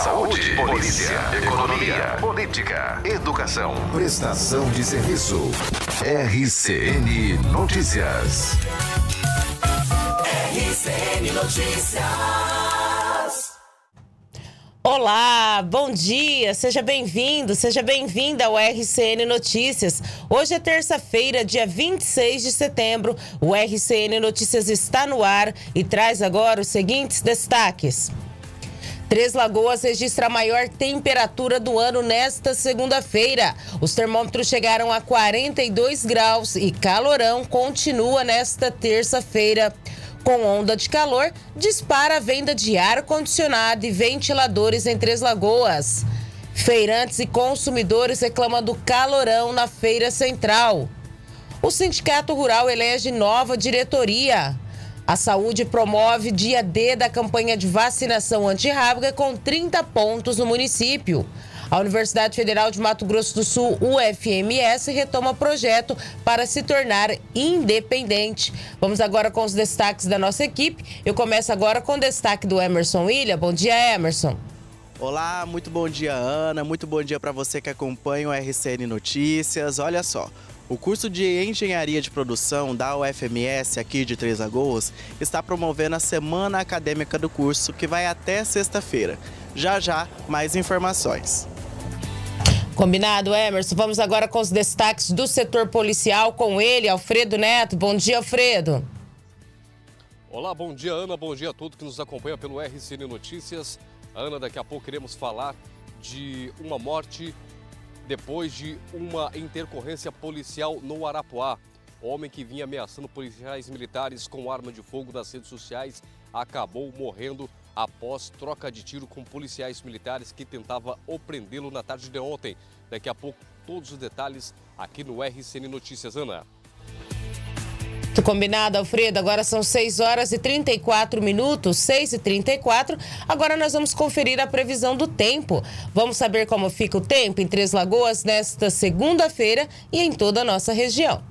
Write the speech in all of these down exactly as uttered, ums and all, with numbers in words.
saúde, polícia, economia, política, educação, prestação de serviço. R C N Notícias. R C N Notícias. Olá, bom dia, seja bem-vindo, seja bem-vinda ao R C N Notícias. Hoje é terça-feira, dia vinte e seis de setembro. O R C N Notícias está no ar e traz agora os seguintes destaques. Três Lagoas registra a maior temperatura do ano nesta segunda-feira. Os termômetros chegaram a quarenta e dois graus e calorão continua nesta terça-feira. Com onda de calor, dispara a venda de ar-condicionado e ventiladores em Três Lagoas. Feirantes e consumidores reclamam do calorão na Feira Central. O Sindicato Rural elege nova diretoria. A Saúde promove dia D da campanha de vacinação antirrábica com trinta pontos no município. A Universidade Federal de Mato Grosso do Sul, U F M S, retoma projeto para se tornar independente. Vamos agora com os destaques da nossa equipe. Eu começo agora com o destaque do Emerson William. Bom dia, Emerson. Olá, muito bom dia, Ana. Muito bom dia para você que acompanha o R C N Notícias. Olha só, o curso de Engenharia de Produção da U F M S aqui de Três Lagoas está promovendo a Semana Acadêmica do curso, que vai até sexta-feira. Já já, mais informações. Combinado, Emerson. Vamos agora com os destaques do setor policial com ele, Alfredo Neto. Bom dia, Alfredo. Olá, bom dia, Ana. Bom dia a todos que nos acompanham pelo R C N Notícias. Ana, daqui a pouco queremos falar de uma morte depois de uma intercorrência policial no Arapuá. O homem que vinha ameaçando policiais militares com arma de fogo nas redes sociais acabou morrendo após troca de tiro com policiais militares que tentava prendê-lo na tarde de ontem. Daqui a pouco, todos os detalhes aqui no R C N Notícias, Ana. Muito combinado, Alfredo. Agora são seis horas e trinta e quatro minutos, seis e trinta e quatro. Agora nós vamos conferir a previsão do tempo. Vamos saber como fica o tempo em Três Lagoas nesta segunda-feira e em toda a nossa região.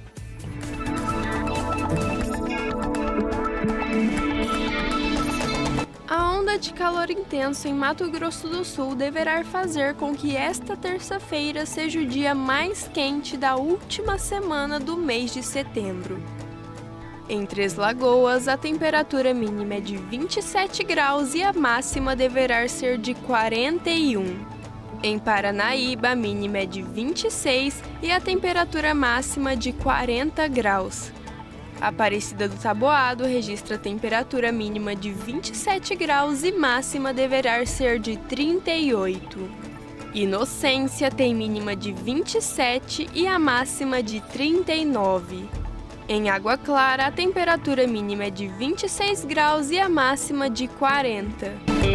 A onda de calor intenso em Mato Grosso do Sul deverá fazer com que esta terça-feira seja o dia mais quente da última semana do mês de setembro. Em Três Lagoas, a temperatura mínima é de vinte e sete graus e a máxima deverá ser de quarenta e um. Em Paranaíba, a mínima é de vinte e seis e a temperatura máxima de quarenta graus. Aparecida do Taboado registra temperatura mínima de vinte e sete graus e máxima deverá ser de trinta e oito. Inocência tem mínima de vinte e sete e a máxima de trinta e nove. Em Água Clara, a temperatura mínima é de vinte e seis graus e a máxima de quarenta.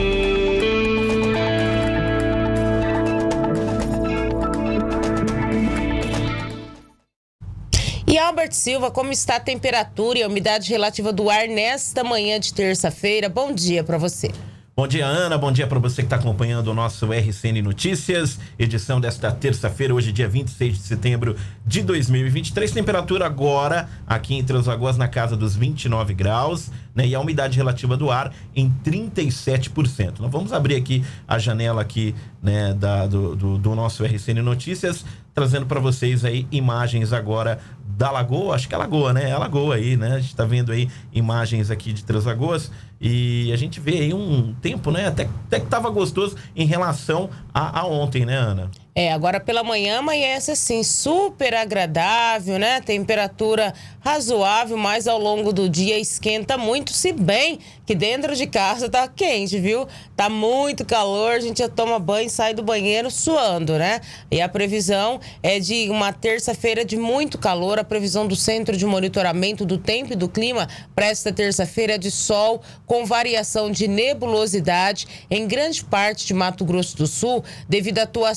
E Albert Silva, como está a temperatura e a umidade relativa do ar nesta manhã de terça-feira? Bom dia para você. Bom dia, Ana. Bom dia para você que está acompanhando o nosso R C N Notícias, edição desta terça-feira, hoje dia vinte e seis de setembro de dois mil e vinte e três. Temperatura agora aqui em Três Lagoas na casa dos vinte e nove graus, né? E a umidade relativa do ar em trinta e sete por cento. Nós vamos abrir aqui a janela aqui, né, da, do, do, do nosso R C N Notícias, trazendo para vocês aí imagens agora da Lagoa, acho que é Lagoa, né? É a Lagoa aí, né? A gente tá vendo aí imagens aqui de Três Lagoas e a gente vê aí um tempo, né? Até, até que tava gostoso em relação a, a ontem, né, Ana? É, agora pela manhã amanhece assim, super agradável, né? Temperatura razoável, mas ao longo do dia esquenta muito, se bem que dentro de casa tá quente, viu? Tá muito calor, a gente já toma banho e sai do banheiro suando, né? E a previsão é de uma terça-feira de muito calor. A previsão do Centro de Monitoramento do Tempo e do Clima para esta terça-feira é de sol com variação de nebulosidade em grande parte de Mato Grosso do Sul, devido à atuação de um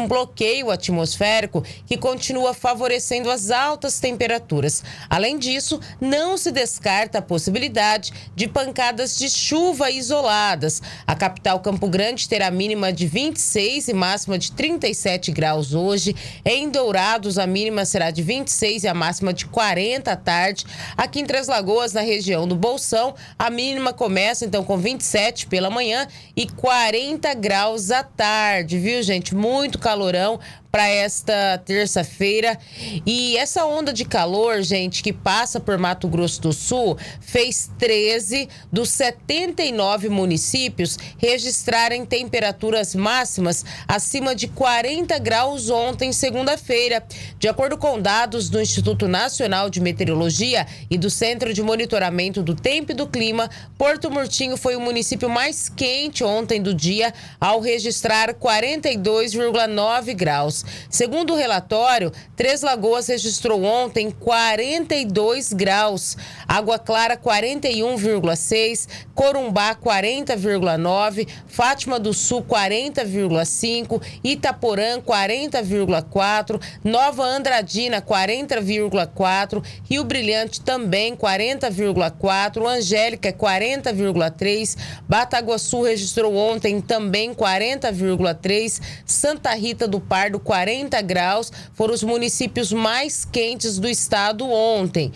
um bloqueio atmosférico que continua favorecendo as altas temperaturas. Além disso, não se descarta a possibilidade de pancadas de chuva isoladas. A capital Campo Grande terá mínima de vinte e seis e máxima de trinta e sete graus hoje. Em Dourados, a mínima será de vinte e seis e a máxima de quarenta à tarde. Aqui em Três Lagoas, na região do Bolsão, a mínima começa então com vinte e sete pela manhã e quarenta graus à tarde, viu, gente? Muito calorão para esta terça-feira. E essa onda de calor, gente, que passa por Mato Grosso do Sul, fez treze dos setenta e nove municípios registrarem temperaturas máximas acima de quarenta graus ontem, segunda-feira. De acordo com dados do Instituto Nacional de Meteorologia e do Centro de Monitoramento do Tempo e do Clima, Porto Murtinho foi o município mais quente ontem do dia, ao registrar quarenta e dois vírgula nove graus. Segundo o relatório, Três Lagoas registrou ontem quarenta e dois graus, Água Clara quarenta e um vírgula seis, Corumbá quarenta vírgula nove, Fátima do Sul quarenta vírgula cinco, Itaporã quarenta vírgula quatro, Nova Andradina quarenta vírgula quatro, Rio Brilhante também quarenta vírgula quatro, Angélica quarenta vírgula três, Bataguaçu registrou ontem também quarenta vírgula três, Santa Rita do Pardo quarenta graus, foram os municípios mais quentes do estado ontem.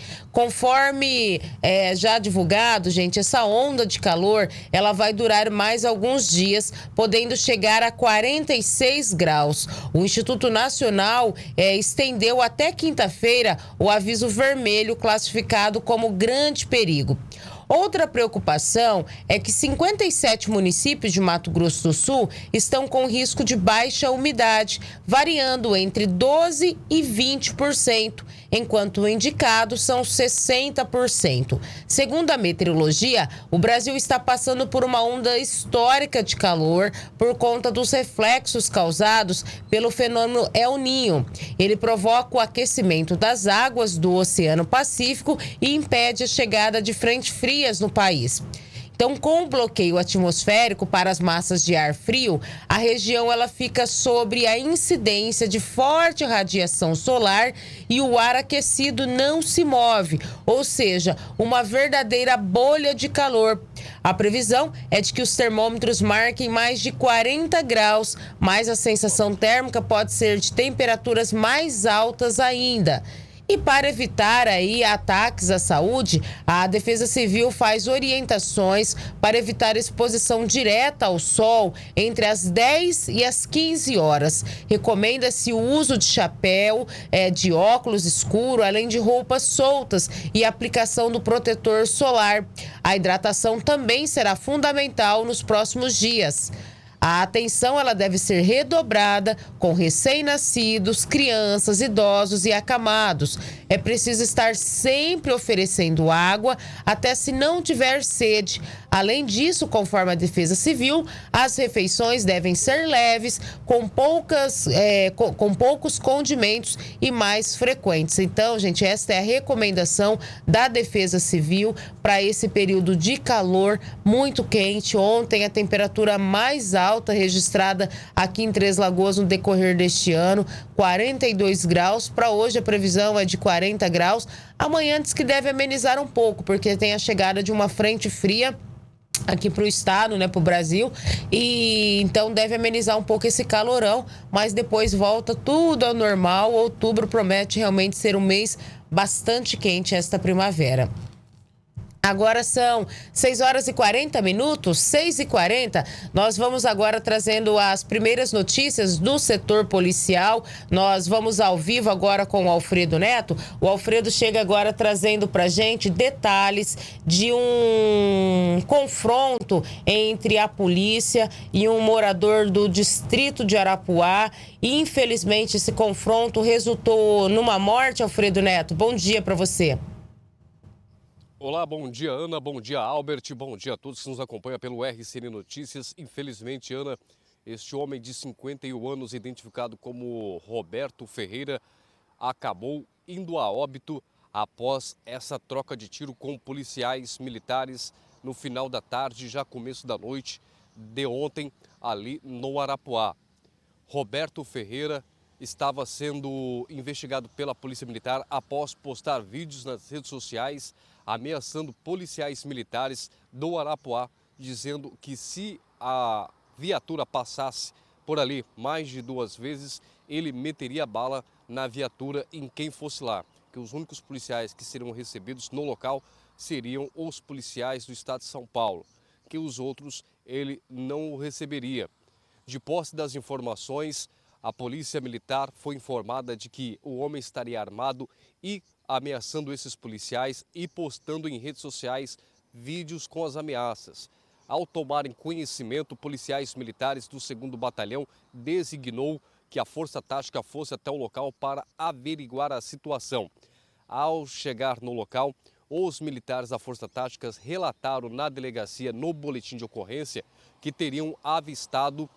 Conforme é, já divulgado, gente, essa onda de calor, ela vai durar mais alguns dias, podendo chegar a quarenta e seis graus. O Instituto Nacional é, estendeu até quinta-feira o aviso vermelho classificado como grande perigo. Outra preocupação é que cinquenta e sete municípios de Mato Grosso do Sul estão com risco de baixa umidade, variando entre doze e vinte por cento, enquanto o indicado são sessenta por cento. Segundo a meteorologia, o Brasil está passando por uma onda histórica de calor por conta dos reflexos causados pelo fenômeno El Niño. Ele provoca o aquecimento das águas do Oceano Pacífico e impede a chegada de frente fria no país. Então, com o bloqueio atmosférico para as massas de ar frio, a região ela fica sob a incidência de forte radiação solar e o ar aquecido não se move, ou seja, uma verdadeira bolha de calor. A previsão é de que os termômetros marquem mais de quarenta graus, mas a sensação térmica pode ser de temperaturas mais altas ainda. E para evitar aí ataques à saúde, a Defesa Civil faz orientações para evitar exposição direta ao sol entre as dez e as quinze horas. Recomenda-se o uso de chapéu, é, de óculos escuro, além de roupas soltas e aplicação do protetor solar. A hidratação também será fundamental nos próximos dias. A atenção ela deve ser redobrada com recém-nascidos, crianças, idosos e acamados. É preciso estar sempre oferecendo água até se não tiver sede. Além disso, conforme a Defesa Civil, as refeições devem ser leves, com, poucas, é, com, com poucos condimentos e mais frequentes. Então, gente, esta é a recomendação da Defesa Civil para esse período de calor muito quente. Ontem, a temperatura mais alta registrada aqui em Três Lagoas no decorrer deste ano, quarenta e dois graus. Para hoje, a previsão é de quarenta graus. Amanhã diz que deve amenizar um pouco, porque tem a chegada de uma frente fria aqui para o estado, né, para o Brasil, e então deve amenizar um pouco esse calorão, mas depois volta tudo ao normal. Outubro promete realmente ser um mês bastante quente esta primavera. Agora são seis horas e quarenta minutos, seis e quarenta. Nós vamos agora trazendo as primeiras notícias do setor policial. Nós vamos ao vivo agora com o Alfredo Neto. O Alfredo chega agora trazendo pra gente detalhes de um confronto entre a polícia e um morador do distrito de Arapuá. Infelizmente, esse confronto resultou numa morte, Alfredo Neto. Bom dia para você. Olá, bom dia, Ana, bom dia, Albert, bom dia a todos que nos acompanham pelo R C N Notícias. Infelizmente, Ana, este homem de cinquenta e um anos, identificado como Roberto Ferreira, acabou indo a óbito após essa troca de tiro com policiais militares no final da tarde, já começo da noite de ontem, ali no Arapuá. Roberto Ferreira estava sendo investigado pela Polícia Militar após postar vídeos nas redes sociais ameaçando policiais militares do Arapuá, dizendo que se a viatura passasse por ali mais de duas vezes, ele meteria bala na viatura em quem fosse lá, que os únicos policiais que seriam recebidos no local seriam os policiais do estado de São Paulo, que os outros ele não receberia. De posse das informações, a Polícia Militar foi informada de que o homem estaria armado e ameaçando esses policiais e postando em redes sociais vídeos com as ameaças. Ao tomarem conhecimento, policiais militares do segundo Batalhão designou que a Força Tática fosse até o local para averiguar a situação. Ao chegar no local, os militares da Força Tática relataram na delegacia, no boletim de ocorrência, que teriam avistado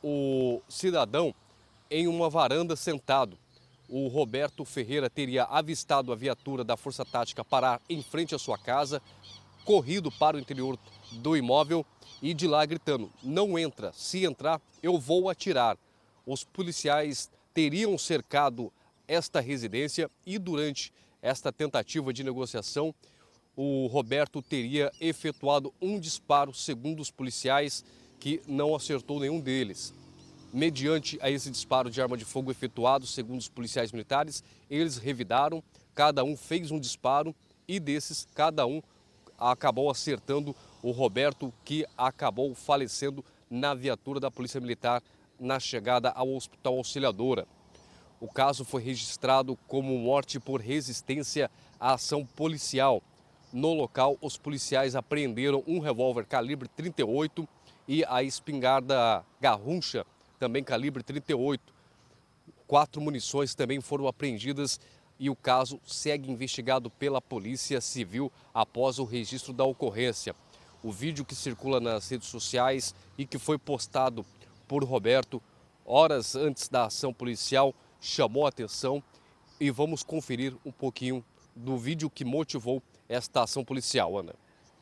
o cidadão em uma varanda sentado. O Roberto Ferreira teria avistado a viatura da Força Tática parar em frente à sua casa, corrido para o interior do imóvel e de lá gritando: "Não entra, se entrar eu vou atirar". Os policiais teriam cercado esta residência e durante esta tentativa de negociação, o Roberto teria efetuado um disparo, segundo os policiais, que não acertou nenhum deles. Mediante a esse disparo de arma de fogo efetuado, segundo os policiais militares, eles revidaram, cada um fez um disparo e desses, cada um acabou acertando o Roberto, que acabou falecendo na viatura da Polícia Militar na chegada ao Hospital Auxiliadora. O caso foi registrado como morte por resistência à ação policial. No local, os policiais apreenderam um revólver calibre trinta e oito e a espingarda Garruncha, também calibre trinta e oito. Quatro munições também foram apreendidas e o caso segue investigado pela Polícia Civil após o registro da ocorrência. O vídeo que circula nas redes sociais e que foi postado por Roberto horas antes da ação policial chamou a atenção e vamos conferir um pouquinho do vídeo que motivou esta ação policial, Ana.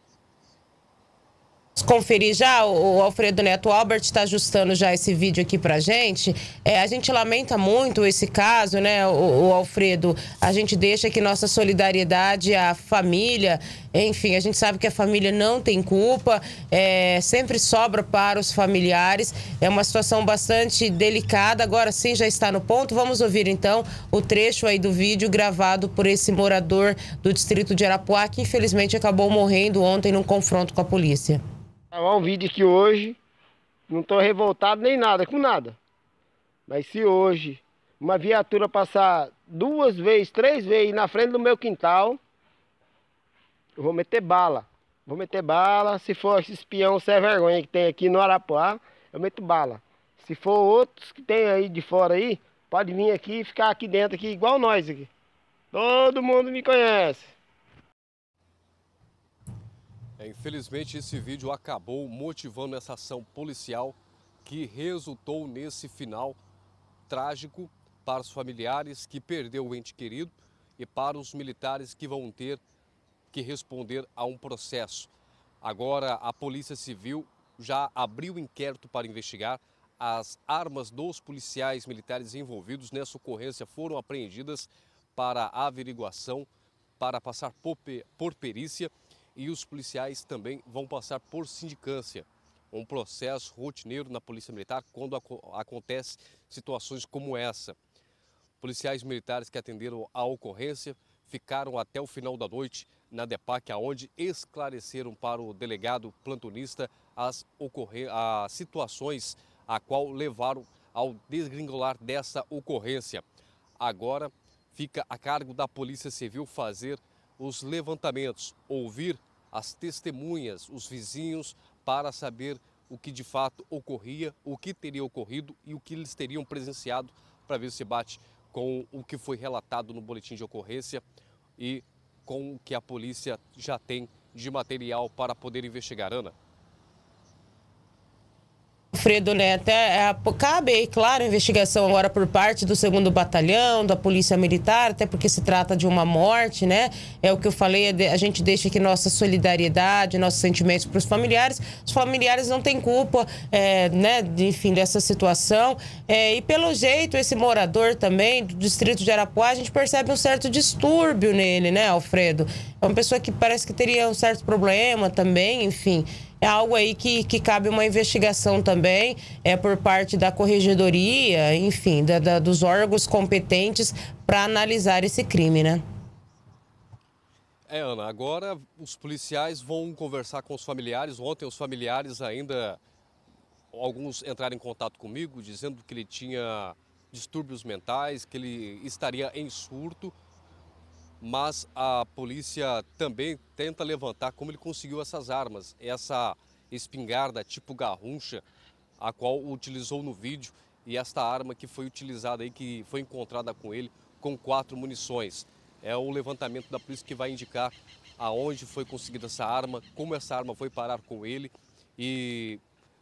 Conferir já, o Alfredo Neto Albert está ajustando já esse vídeo aqui pra gente. É, a gente lamenta muito esse caso, né, o, o Alfredo? A gente deixa aqui nossa solidariedade à família. Enfim, a gente sabe que a família não tem culpa, é, sempre sobra para os familiares. É uma situação bastante delicada. Agora sim já está no ponto. Vamos ouvir então o trecho aí do vídeo gravado por esse morador do distrito de Arapuá, que infelizmente acabou morrendo ontem num confronto com a polícia. Gravar um vídeo aqui hoje, não estou revoltado nem nada, com nada. Mas se hoje uma viatura passar duas vezes, três vezes na frente do meu quintal, eu vou meter bala. Vou meter bala, se for esse espião sem vergonha que tem aqui no Arapuá, eu meto bala. Se for outros que tem aí de fora aí, pode vir aqui e ficar aqui dentro, aqui, igual nós aqui. Todo mundo me conhece. É, infelizmente, esse vídeo acabou motivando essa ação policial que resultou nesse final trágico para os familiares que perdeu o ente querido e para os militares que vão ter que responder a um processo. Agora, a Polícia Civil já abriu inquérito para investigar. As armas dos policiais militares envolvidos nessa ocorrência foram apreendidas para averiguação, para passar por, por perícia. E os policiais também vão passar por sindicância, um processo rotineiro na Polícia Militar quando ac acontece situações como essa. Policiais militares que atenderam a ocorrência ficaram até o final da noite na DEPAC, onde esclareceram para o delegado plantonista as, as situações a qual levaram ao desgringolar dessa ocorrência. Agora fica a cargo da Polícia Civil fazer os levantamentos, ouvir as testemunhas, os vizinhos, para saber o que de fato ocorria, o que teria ocorrido e o que eles teriam presenciado, para ver se bate com o que foi relatado no boletim de ocorrência e com o que a polícia já tem de material para poder investigar. Ana? Alfredo Neto, é, é, cabe aí, claro, a investigação agora por parte do segundo Batalhão, da Polícia Militar, até porque se trata de uma morte, né? É o que eu falei, a gente deixa aqui nossa solidariedade, nossos sentimentos para os familiares. Os familiares não têm culpa, é, né, de, enfim, dessa situação. É, e pelo jeito, esse morador também do distrito de Arapuá, a gente percebe um certo distúrbio nele, né, Alfredo? É uma pessoa que parece que teria um certo problema também, enfim. É algo aí que, que cabe uma investigação também, é por parte da corregedoria, enfim, da, da, dos órgãos competentes para analisar esse crime, né? É, Ana, agora os policiais vão conversar com os familiares. Ontem os familiares ainda, alguns entraram em contato comigo, dizendo que ele tinha distúrbios mentais, que ele estaria em surto. Mas a polícia também tenta levantar como ele conseguiu essas armas, essa espingarda tipo garruncha, a qual utilizou no vídeo, e esta arma que foi utilizada aí, que foi encontrada com ele, com quatro munições. É o levantamento da polícia que vai indicar aonde foi conseguida essa arma, como essa arma foi parar com ele e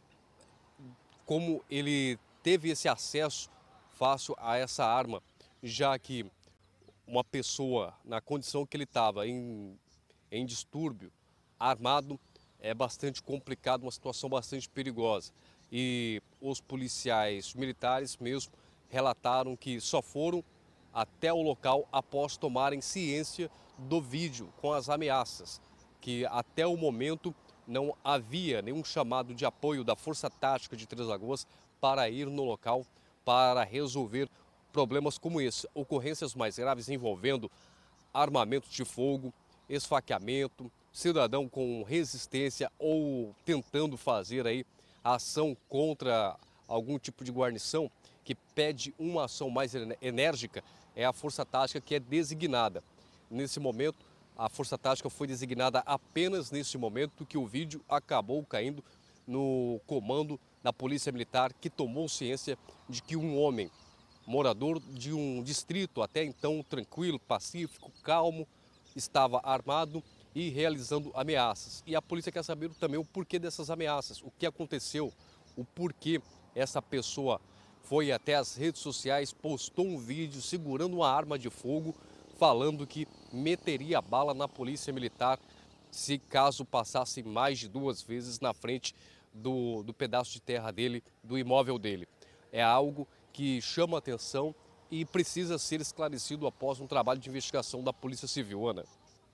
como ele teve esse acesso fácil a essa arma, já que uma pessoa na condição que ele estava, em, em distúrbio, armado, é bastante complicado, uma situação bastante perigosa. E os policiais militares mesmo relataram que só foram até o local após tomarem ciência do vídeo com as ameaças, que até o momento não havia nenhum chamado de apoio da Força Tática de Três Lagoas para ir no local para resolver problemas como esse, ocorrências mais graves envolvendo armamento de fogo, esfaqueamento, cidadão com resistência ou tentando fazer aí ação contra algum tipo de guarnição que pede uma ação mais enérgica, é a Força Tática que é designada. Nesse momento, a Força Tática foi designada apenas nesse momento que o vídeo acabou caindo no comando da Polícia Militar, que tomou ciência de que um homem morador de um distrito até então tranquilo, pacífico, calmo, estava armado e realizando ameaças. E a polícia quer saber também o porquê dessas ameaças, o que aconteceu, o porquê essa pessoa foi até as redes sociais, postou um vídeo segurando uma arma de fogo, falando que meteria bala na polícia militar se caso passasse mais de duas vezes na frente do, do pedaço de terra dele, do imóvel dele. É algo que chama atenção e precisa ser esclarecido após um trabalho de investigação da Polícia Civil, Ana.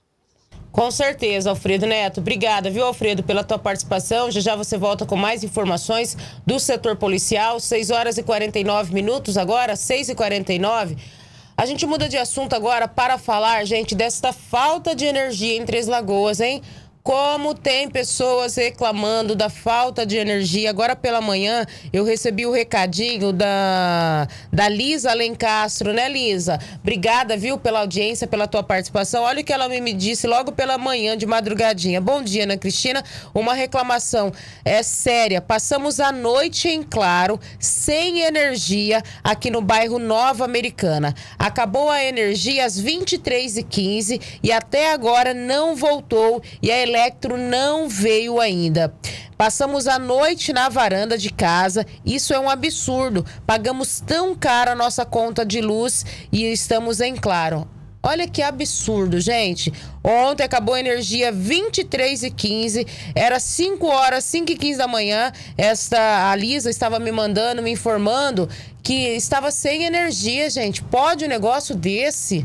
Com certeza, Alfredo Neto. Obrigada, viu, Alfredo, pela tua participação. Já já você volta com mais informações do setor policial. seis horas e quarenta e nove minutos agora, seis e quarenta e nove. A gente muda de assunto agora para falar, gente, desta falta de energia em Três Lagoas, hein? Como tem pessoas reclamando da falta de energia. Agora pela manhã eu recebi o recadinho da, da Lisa Alencastro, né, Lisa? Obrigada, viu, pela audiência, pela tua participação. Olha o que ela me disse logo pela manhã, de madrugadinha. Bom dia, Ana Cristina. Uma reclamação é séria. Passamos a noite em claro, sem energia, aqui no bairro Nova Americana. Acabou a energia às vinte e três e quinze e até agora não voltou e a Electro não veio ainda. Passamos a noite na varanda de casa, isso é um absurdo. Pagamos tão caro a nossa conta de luz e estamos em claro. Olha que absurdo, gente. Ontem acabou a energia vinte e três e quinze, era cinco horas, cinco e quinze da manhã. Esta, a Lisa estava me mandando, me informando que estava sem energia, gente. Pode um negócio desse?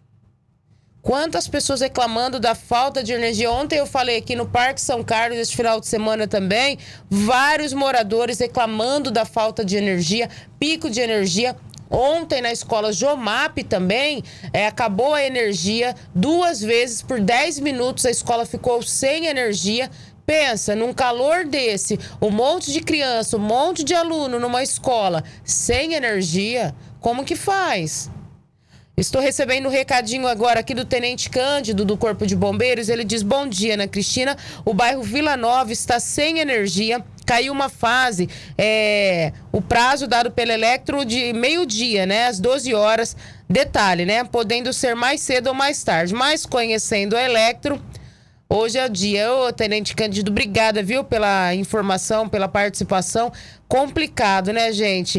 Quantas pessoas reclamando da falta de energia. Ontem eu falei aqui no Parque São Carlos, esse final de semana também, vários moradores reclamando da falta de energia, pico de energia. Ontem na escola Jomap também, é, acabou a energia duas vezes por dez minutos, a escola ficou sem energia. Pensa, num calor desse, um monte de criança, um monte de aluno numa escola sem energia, como que faz? Estou recebendo um recadinho agora aqui do Tenente Cândido, do Corpo de Bombeiros. Ele diz: bom dia, Ana Cristina. O bairro Vila Nova está sem energia. Caiu uma fase, é, o prazo dado pela Electro de meio-dia, né? Às doze horas. Detalhe, né? Podendo ser mais cedo ou mais tarde. Mas conhecendo a Electro, Hoje é o dia. Ô, Tenente Cândido, obrigada, viu, pela informação, pela participação. Complicado, né, gente?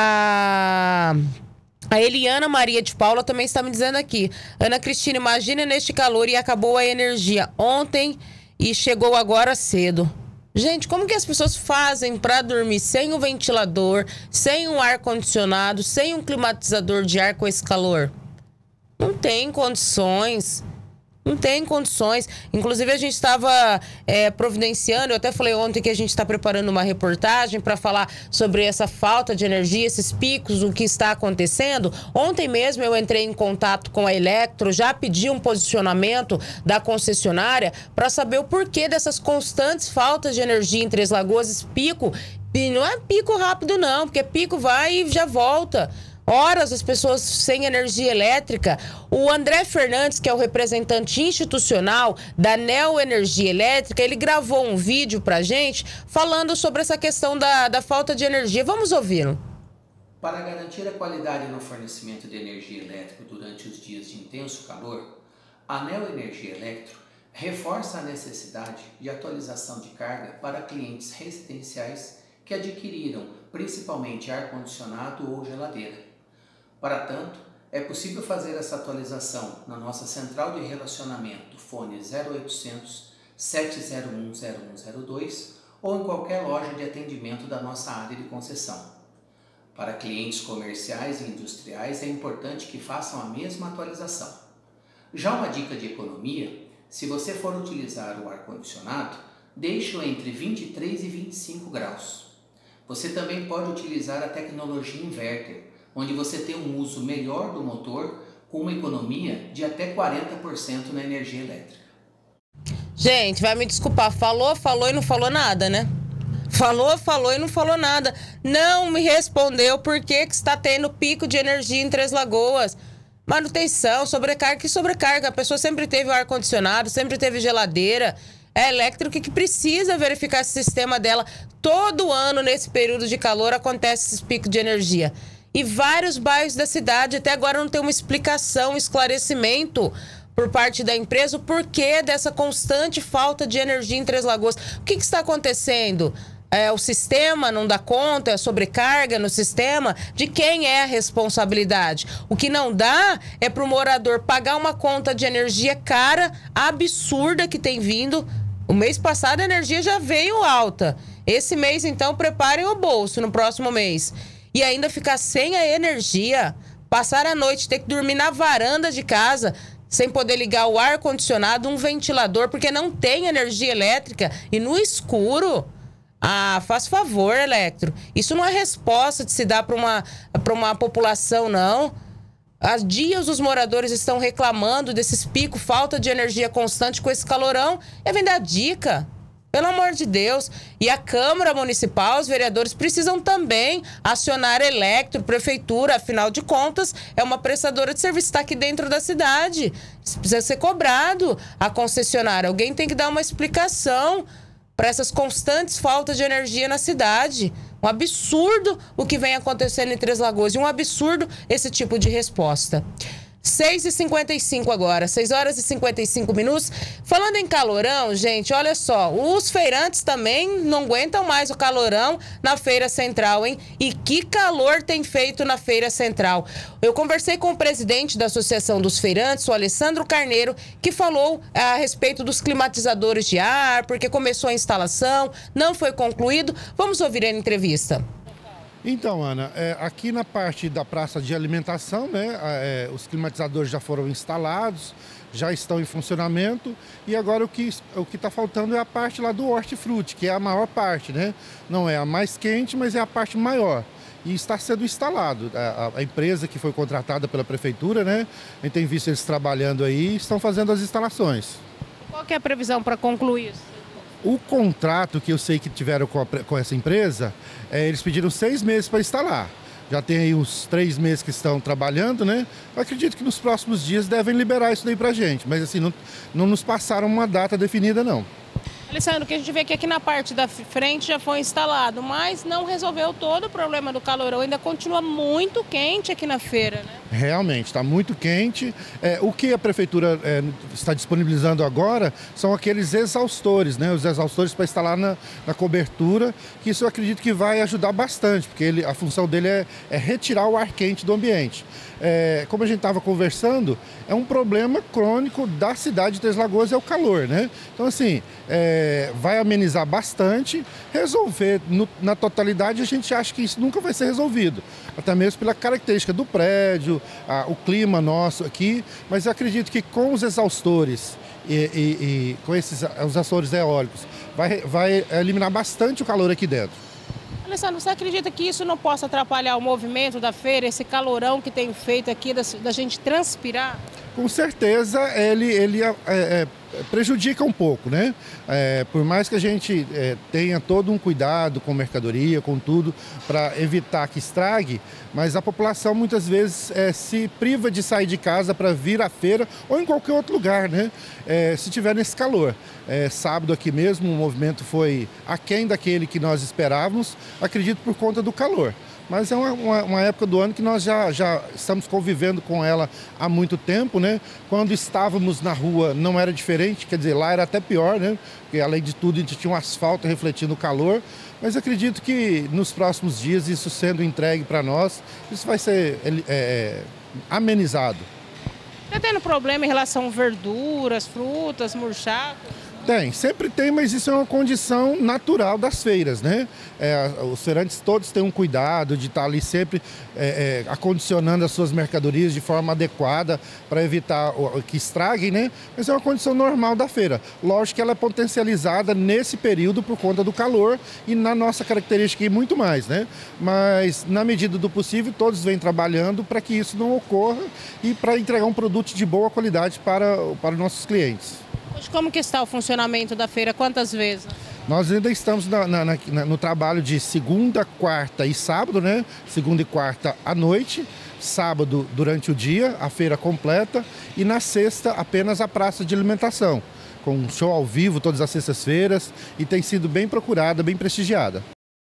A... A Eliana Maria de Paula também está me dizendo aqui. Ana Cristina, imagina neste calor e acabou a energia ontem e chegou agora cedo. Gente, como que as pessoas fazem para dormir sem um ventilador, sem um ar-condicionado, sem um climatizador de ar com esse calor? Não tem condições. Não tem condições. Inclusive, a gente estava é, providenciando, eu até falei ontem que a gente está preparando uma reportagem para falar sobre essa falta de energia, esses picos, o que está acontecendo. Ontem mesmo eu entrei em contato com a Electro, já pedi um posicionamento da concessionária para saber o porquê dessas constantes faltas de energia em Três Lagoas, esse pico. E não é pico rápido não, porque pico vai e já volta. Horas as pessoas sem energia elétrica. O André Fernandes, que é o representante institucional da Neo Energia Elétrica, ele gravou um vídeo pra gente falando sobre essa questão da, da falta de energia. Vamos ouvi-lo. Para garantir a qualidade no fornecimento de energia elétrica durante os dias de intenso calor, a Neo Energia Elétrica reforça a necessidade de atualização de carga para clientes residenciais que adquiriram principalmente ar-condicionado ou geladeira. Para tanto, é possível fazer essa atualização na nossa central de relacionamento fone zero oitocentos, sete zero um, zero um zero dois ou em qualquer loja de atendimento da nossa área de concessão. Para clientes comerciais e industriais é importante que façam a mesma atualização. Já uma dica de economia, se você for utilizar o ar-condicionado, deixe-o entre vinte e três e vinte e cinco graus. Você também pode utilizar a tecnologia inverter, onde você tem um uso melhor do motor com uma economia de até quarenta por cento na energia elétrica. Gente, vai me desculpar, falou, falou e não falou nada, né? Falou, falou e não falou nada. Não me respondeu por que que está tendo pico de energia em Três Lagoas. Manutenção, sobrecarga, que sobrecarga? A pessoa sempre teve o ar-condicionado, sempre teve geladeira. É elétrico que precisa verificar esse sistema dela. Todo ano, nesse período de calor, acontece esse pico de energia. E vários bairros da cidade até agora não tem uma explicação, um esclarecimento por parte da empresa o porquê dessa constante falta de energia em Três Lagoas. O que que está acontecendo? É, o sistema não dá conta, é sobrecarga no sistema? De quem é a responsabilidade? O que não dá é para o morador pagar uma conta de energia cara, absurda que tem vindo. O mês passado a energia já veio alta. Esse mês, então, preparem o bolso no próximo mês. E ainda ficar sem a energia, passar a noite, ter que dormir na varanda de casa, sem poder ligar o ar-condicionado, um ventilador, porque não tem energia elétrica e no escuro. Ah, faz favor, Electro. Isso não é resposta de se dar para uma, para uma população, não. Há dias os moradores estão reclamando desses picos, falta de energia constante com esse calorão. É vem dar dica. Pelo amor de Deus. E a Câmara Municipal, os vereadores precisam também acionar a Electro, Prefeitura, afinal de contas, é uma prestadora de serviço, está aqui dentro da cidade. Isso precisa ser cobrado. A concessionária, alguém tem que dar uma explicação para essas constantes faltas de energia na cidade. Um absurdo o que vem acontecendo em Três Lagoas e um absurdo esse tipo de resposta. seis e cinquenta e cinco agora, seis horas e cinquenta e cinco minutos. Falando em calorão, gente, olha só, os feirantes também não aguentam mais o calorão na Feira Central, hein? E que calor tem feito na Feira Central. Eu conversei com o presidente da Associação dos Feirantes, o Alessandro Carneiro, que falou a respeito dos climatizadores de ar, porque começou a instalação, não foi concluído. Vamos ouvir a entrevista. Então, Ana, é, aqui na parte da praça de alimentação, né, é, os climatizadores já foram instalados, já estão em funcionamento e agora o que o que está faltando é a parte lá do hortifruti, que é a maior parte, né? Não é a mais quente, mas é a parte maior. E está sendo instalado. A, a empresa que foi contratada pela prefeitura, né? A gente tem visto eles trabalhando aí e estão fazendo as instalações. Qual que é a previsão para concluir isso? O contrato que eu sei que tiveram com, a, com essa empresa, é, eles pediram seis meses para instalar. Já tem aí uns três meses que estão trabalhando, né? Eu acredito que nos próximos dias devem liberar isso daí para a gente. Mas assim, não, não nos passaram uma data definida, não. Alessandro, que a gente vê que aqui na parte da frente já foi instalado, mas não resolveu todo o problema do calorão, ainda continua muito quente aqui na feira, né? Realmente, está muito quente. É, o que a prefeitura é, está disponibilizando agora são aqueles exaustores, né? Os exaustores para instalar na, na cobertura, que isso eu acredito que vai ajudar bastante, porque ele, a função dele é, é retirar o ar quente do ambiente. É, como a gente estava conversando, é um problema crônico da cidade de Três Lagoas, é o calor, né? Então, assim, é, vai amenizar bastante, resolver no, na totalidade, a gente acha que isso nunca vai ser resolvido, até mesmo pela característica do prédio, a, o clima nosso aqui, mas eu acredito que com os exaustores e, e, e com esses os exaustores eólicos, vai, vai eliminar bastante o calor aqui dentro. Alessandro, você acredita que isso não possa atrapalhar o movimento da feira, esse calorão que tem feito aqui da, da gente transpirar? Com certeza ele, ele é, é, prejudica um pouco, né? É, por mais que a gente é, tenha todo um cuidado com mercadoria, com tudo, para evitar que estrague, mas a população muitas vezes é, se priva de sair de casa para vir à feira ou em qualquer outro lugar, né? É, se tiver nesse calor. É, sábado aqui mesmo o movimento foi aquém daquele que nós esperávamos, acredito por conta do calor. Mas é uma, uma, uma época do ano que nós já, já estamos convivendo com ela há muito tempo, né? Quando estávamos na rua não era diferente, quer dizer, lá era até pior, né? Porque além de tudo a gente tinha um asfalto refletindo o calor. Mas acredito que nos próximos dias, isso sendo entregue para nós, isso vai ser é, amenizado. Está tendo problema em relação a verduras, frutas, murchacos? Tem, sempre tem, mas isso é uma condição natural das feiras, né? É, os feirantes todos têm um cuidado de estar ali sempre é, é, acondicionando as suas mercadorias de forma adequada para evitar que estraguem, né? Mas é uma condição normal da feira. Lógico que ela é potencializada nesse período por conta do calor e na nossa característica e muito mais, né? Mas na medida do possível todos vêm trabalhando para que isso não ocorra e para entregar um produto de boa qualidade para, para os nossos clientes. Hoje, como que está o funcionamento da feira? Quantas vezes? Nós ainda estamos na, na, na, no trabalho de segunda, quarta e sábado, né? Segunda e quarta à noite, sábado durante o dia, a feira completa, e na sexta apenas a praça de alimentação, com um show ao vivo todas as sextas-feiras, e tem sido bem procurada, bem prestigiada.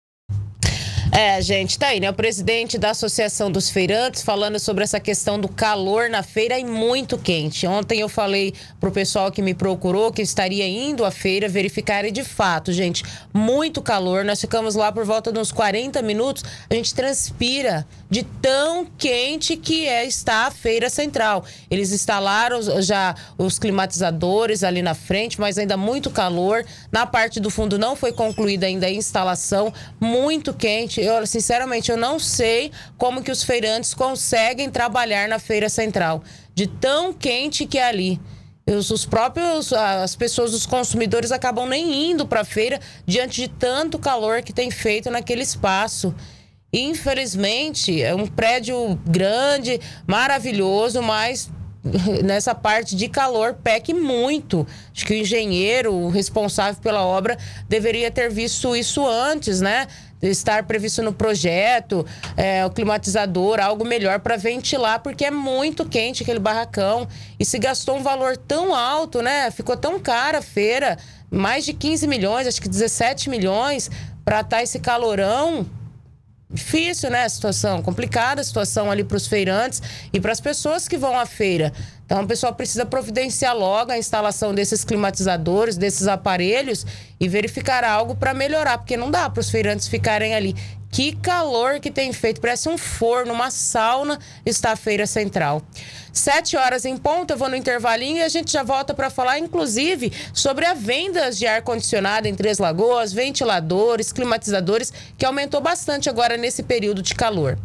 É, gente, tá aí, né? O presidente da Associação dos Feirantes falando sobre essa questão do calor na feira e muito quente. Ontem eu falei pro pessoal que me procurou que estaria indo à feira verificar e de fato, gente, muito calor. Nós ficamos lá por volta de uns quarenta minutos, a gente transpira de tão quente que é está a feira central. Eles instalaram já os climatizadores ali na frente, mas ainda muito calor. Na parte do fundo não foi concluída ainda a instalação, muito quente. Eu, sinceramente, eu não sei como que os feirantes conseguem trabalhar na feira central, de tão quente que é ali. Os, os próprios, as pessoas, os consumidores acabam nem indo para a feira diante de tanto calor que tem feito naquele espaço. Infelizmente, é um prédio grande, maravilhoso, mas nessa parte de calor peque muito. Acho que o engenheiro, o responsável pela obra, deveria ter visto isso antes, né? Estar previsto no projeto, é, o climatizador, algo melhor para ventilar, porque é muito quente aquele barracão. E se gastou um valor tão alto, né? Ficou tão cara a feira, mais de quinze milhões, acho que dezessete milhões, para estar esse calorão. Difícil, né, a situação, complicada a situação ali para os feirantes e para as pessoas que vão à feira. Então, o pessoal precisa providenciar logo a instalação desses climatizadores, desses aparelhos e verificar algo para melhorar, porque não dá para os feirantes ficarem ali. Que calor que tem feito, parece um forno, uma sauna, está a feira central. Sete horas em ponto, eu vou no intervalinho e a gente já volta para falar, inclusive, sobre a venda de ar-condicionado em Três Lagoas, ventiladores, climatizadores, que aumentou bastante agora nesse período de calor.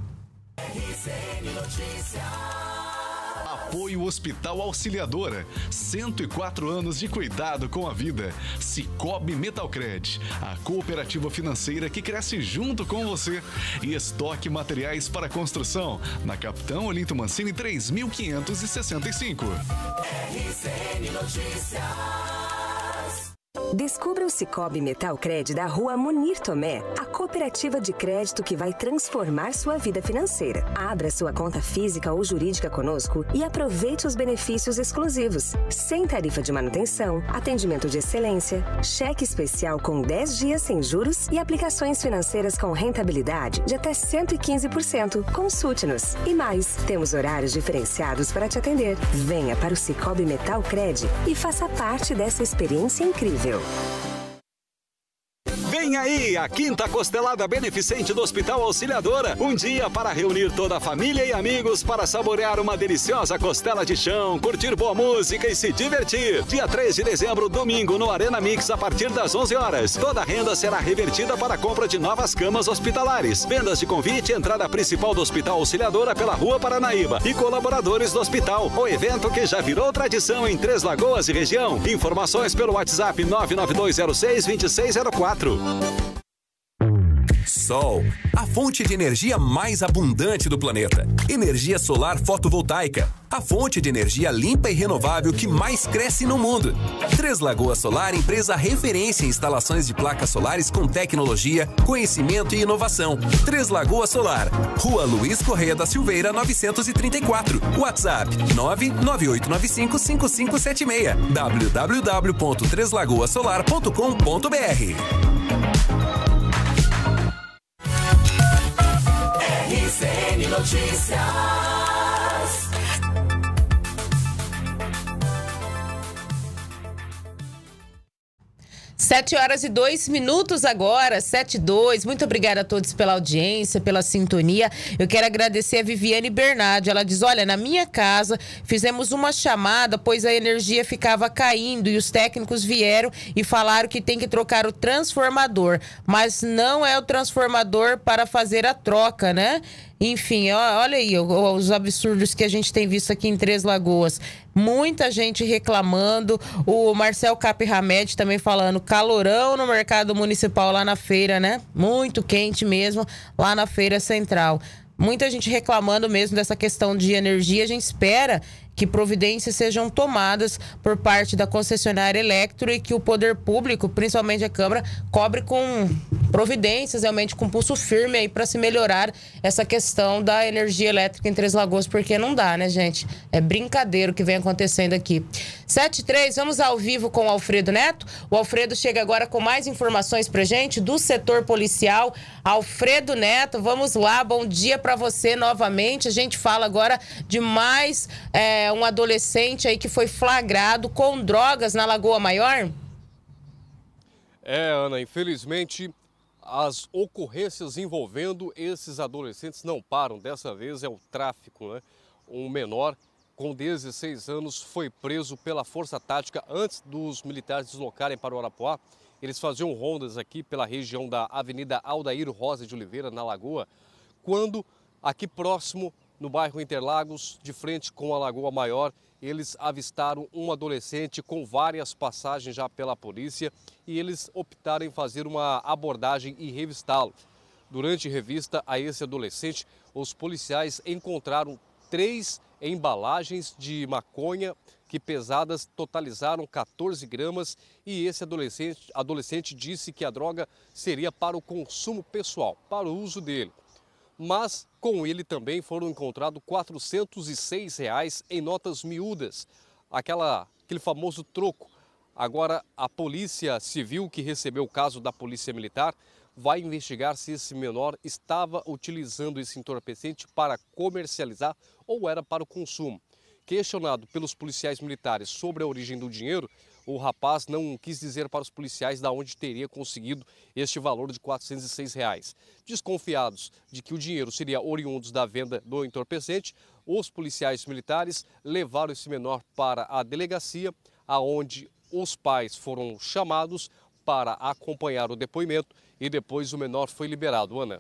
Apoio Hospital Auxiliadora, cento e quatro anos de cuidado com a vida. Cicobi Metalcred, a cooperativa financeira que cresce junto com você. E Estoque Materiais para Construção, na Capitão Olinto Mancini três mil quinhentos e sessenta e cinco. R C N Notícias. Descubra o Sicoob Metalcred da Rua Munir Tomé, a cooperativa de crédito que vai transformar sua vida financeira. Abra sua conta física ou jurídica conosco e aproveite os benefícios exclusivos. Sem tarifa de manutenção, atendimento de excelência, cheque especial com dez dias sem juros e aplicações financeiras com rentabilidade de até cento e quinze por cento. Consulte-nos. E mais, temos horários diferenciados para te atender. Venha para o Sicoob Metalcred e faça parte dessa experiência incrível. Vem aí a quinta costelada beneficente do Hospital Auxiliadora. Um dia para reunir toda a família e amigos para saborear uma deliciosa costela de chão, curtir boa música e se divertir. Dia três de dezembro, domingo, no Arena Mix, a partir das onze horas. Toda a renda será revertida para a compra de novas camas hospitalares. Vendas de convite, entrada principal do Hospital Auxiliadora pela Rua Paranaíba e colaboradores do hospital. O evento que já virou tradição em Três Lagoas e região. Informações pelo WhatsApp nove nove dois zero seis, dois seis zero quatro. Sol, a fonte de energia mais abundante do planeta. Energia solar fotovoltaica, a fonte de energia limpa e renovável que mais cresce no mundo. Três Lagoas Solar, empresa referência em instalações de placas solares com tecnologia, conhecimento e inovação. Três Lagoas Solar, Rua Luiz Correia da Silveira, novecentos e trinta e quatro. WhatsApp nove nove oito nove cinco, cinco cinco sete seis. w w w ponto três lagoas solar ponto com ponto b r. R C N Notícias. Sete horas e dois minutos agora, sete e dois. Muito obrigada a todos pela audiência, pela sintonia. Eu quero agradecer a Viviane Bernardi. Ela diz, olha, na minha casa fizemos uma chamada, pois a energia ficava caindo e os técnicos vieram e falaram que tem que trocar o transformador. Mas não é o transformador para fazer a troca, né? Enfim, olha aí os absurdos que a gente tem visto aqui em Três Lagoas. Muita gente reclamando. O Marcel Capirramed também falando calorão no mercado municipal lá na feira, né? Muito quente mesmo lá na feira central. Muita gente reclamando mesmo dessa questão de energia. A gente espera que providências sejam tomadas por parte da concessionária Electro e que o poder público, principalmente a Câmara, cobre com providências, realmente com pulso firme aí para se melhorar essa questão da energia elétrica em Três Lagoas, porque não dá, né, gente? É brincadeira o que vem acontecendo aqui. sete e três, vamos ao vivo com o Alfredo Neto. O Alfredo chega agora com mais informações pra gente do setor policial. Alfredo Neto, vamos lá, bom dia para você novamente. A gente fala agora de mais é, um adolescente aí que foi flagrado com drogas na Lagoa Maior. É, Ana, infelizmente as ocorrências envolvendo esses adolescentes não param. Dessa vez é o tráfico, né? Um menor com dezesseis anos foi preso pela Força Tática antes dos militares deslocarem para o Arapuá. Eles faziam rondas aqui pela região da Avenida Aldair Rosa de Oliveira, na Lagoa, quando aqui próximo, no bairro Interlagos, de frente com a Lagoa Maior, eles avistaram um adolescente com várias passagens já pela polícia e eles optaram em fazer uma abordagem e revistá-lo. Durante revista a esse adolescente, os policiais encontraram três embalagens de maconha que pesadas totalizaram quatorze gramas e esse adolescente, adolescente disse que a droga seria para o consumo pessoal, para o uso dele. Mas com ele também foram encontrados quatrocentos e seis reais em notas miúdas, aquela, aquele famoso troco. Agora a Polícia Civil, que recebeu o caso da Polícia Militar, vai investigar se esse menor estava utilizando esse entorpecente para comercializar ou era para o consumo. Questionado pelos policiais militares sobre a origem do dinheiro, o rapaz não quis dizer para os policiais de onde teria conseguido este valor de quatrocentos e seis reais. Desconfiados de que o dinheiro seria oriundo da venda do entorpecente, os policiais militares levaram esse menor para a delegacia, aonde os pais foram chamados para acompanhar o depoimento e depois o menor foi liberado. Ana.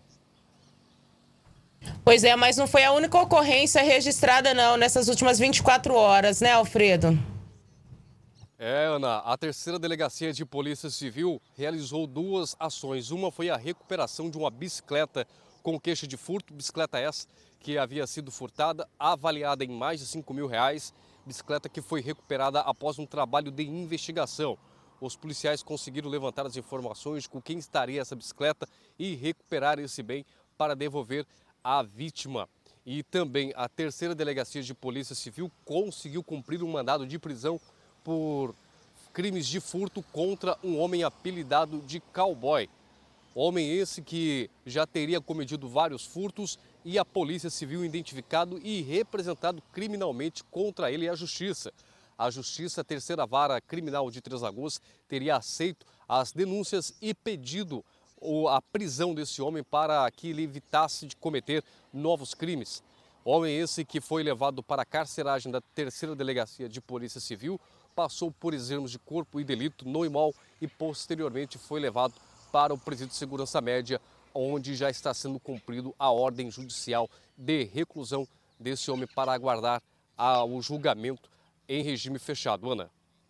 Pois é, mas não foi a única ocorrência registrada não nessas últimas vinte e quatro horas, né, Alfredo? É, Ana, a terceira delegacia de Polícia Civil realizou duas ações. Uma foi a recuperação de uma bicicleta com queixa de furto, bicicleta essa que havia sido furtada, avaliada em mais de cinco mil reais, bicicleta que foi recuperada após um trabalho de investigação. os policiais conseguiram levantar as informações de com quem estaria essa bicicleta e recuperar esse bem para devolver à vítima. E também a terceira delegacia de polícia civil conseguiu cumprir um mandado de prisão por crimes de furto contra um homem apelidado de cowboy. Homem esse que já teria cometido vários furtos e a Polícia Civil identificado e representado criminalmente contra ele e a Justiça. A Justiça, a terceira vara criminal de Três Lagoas, teria aceito as denúncias e pedido a prisão desse homem para que ele evitasse de cometer novos crimes. Homem esse que foi levado para a carceragem da terceira delegacia de Polícia Civil, passou por exames de corpo e delito no I M O L e posteriormente foi levado para o Presídio de Segurança Média, onde já está sendo cumprido a ordem judicial de reclusão desse homem para aguardar o julgamento em regime fechado. Ana.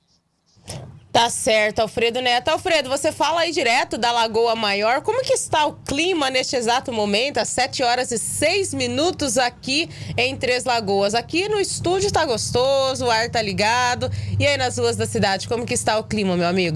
Tá certo, Alfredo Neto. Alfredo, você fala aí direto da Lagoa Maior. Como que está o clima neste exato momento, às sete horas e seis minutos aqui em Três Lagoas? Aqui no estúdio tá gostoso, o ar tá ligado. E aí nas ruas da cidade, como que está o clima, meu amigo?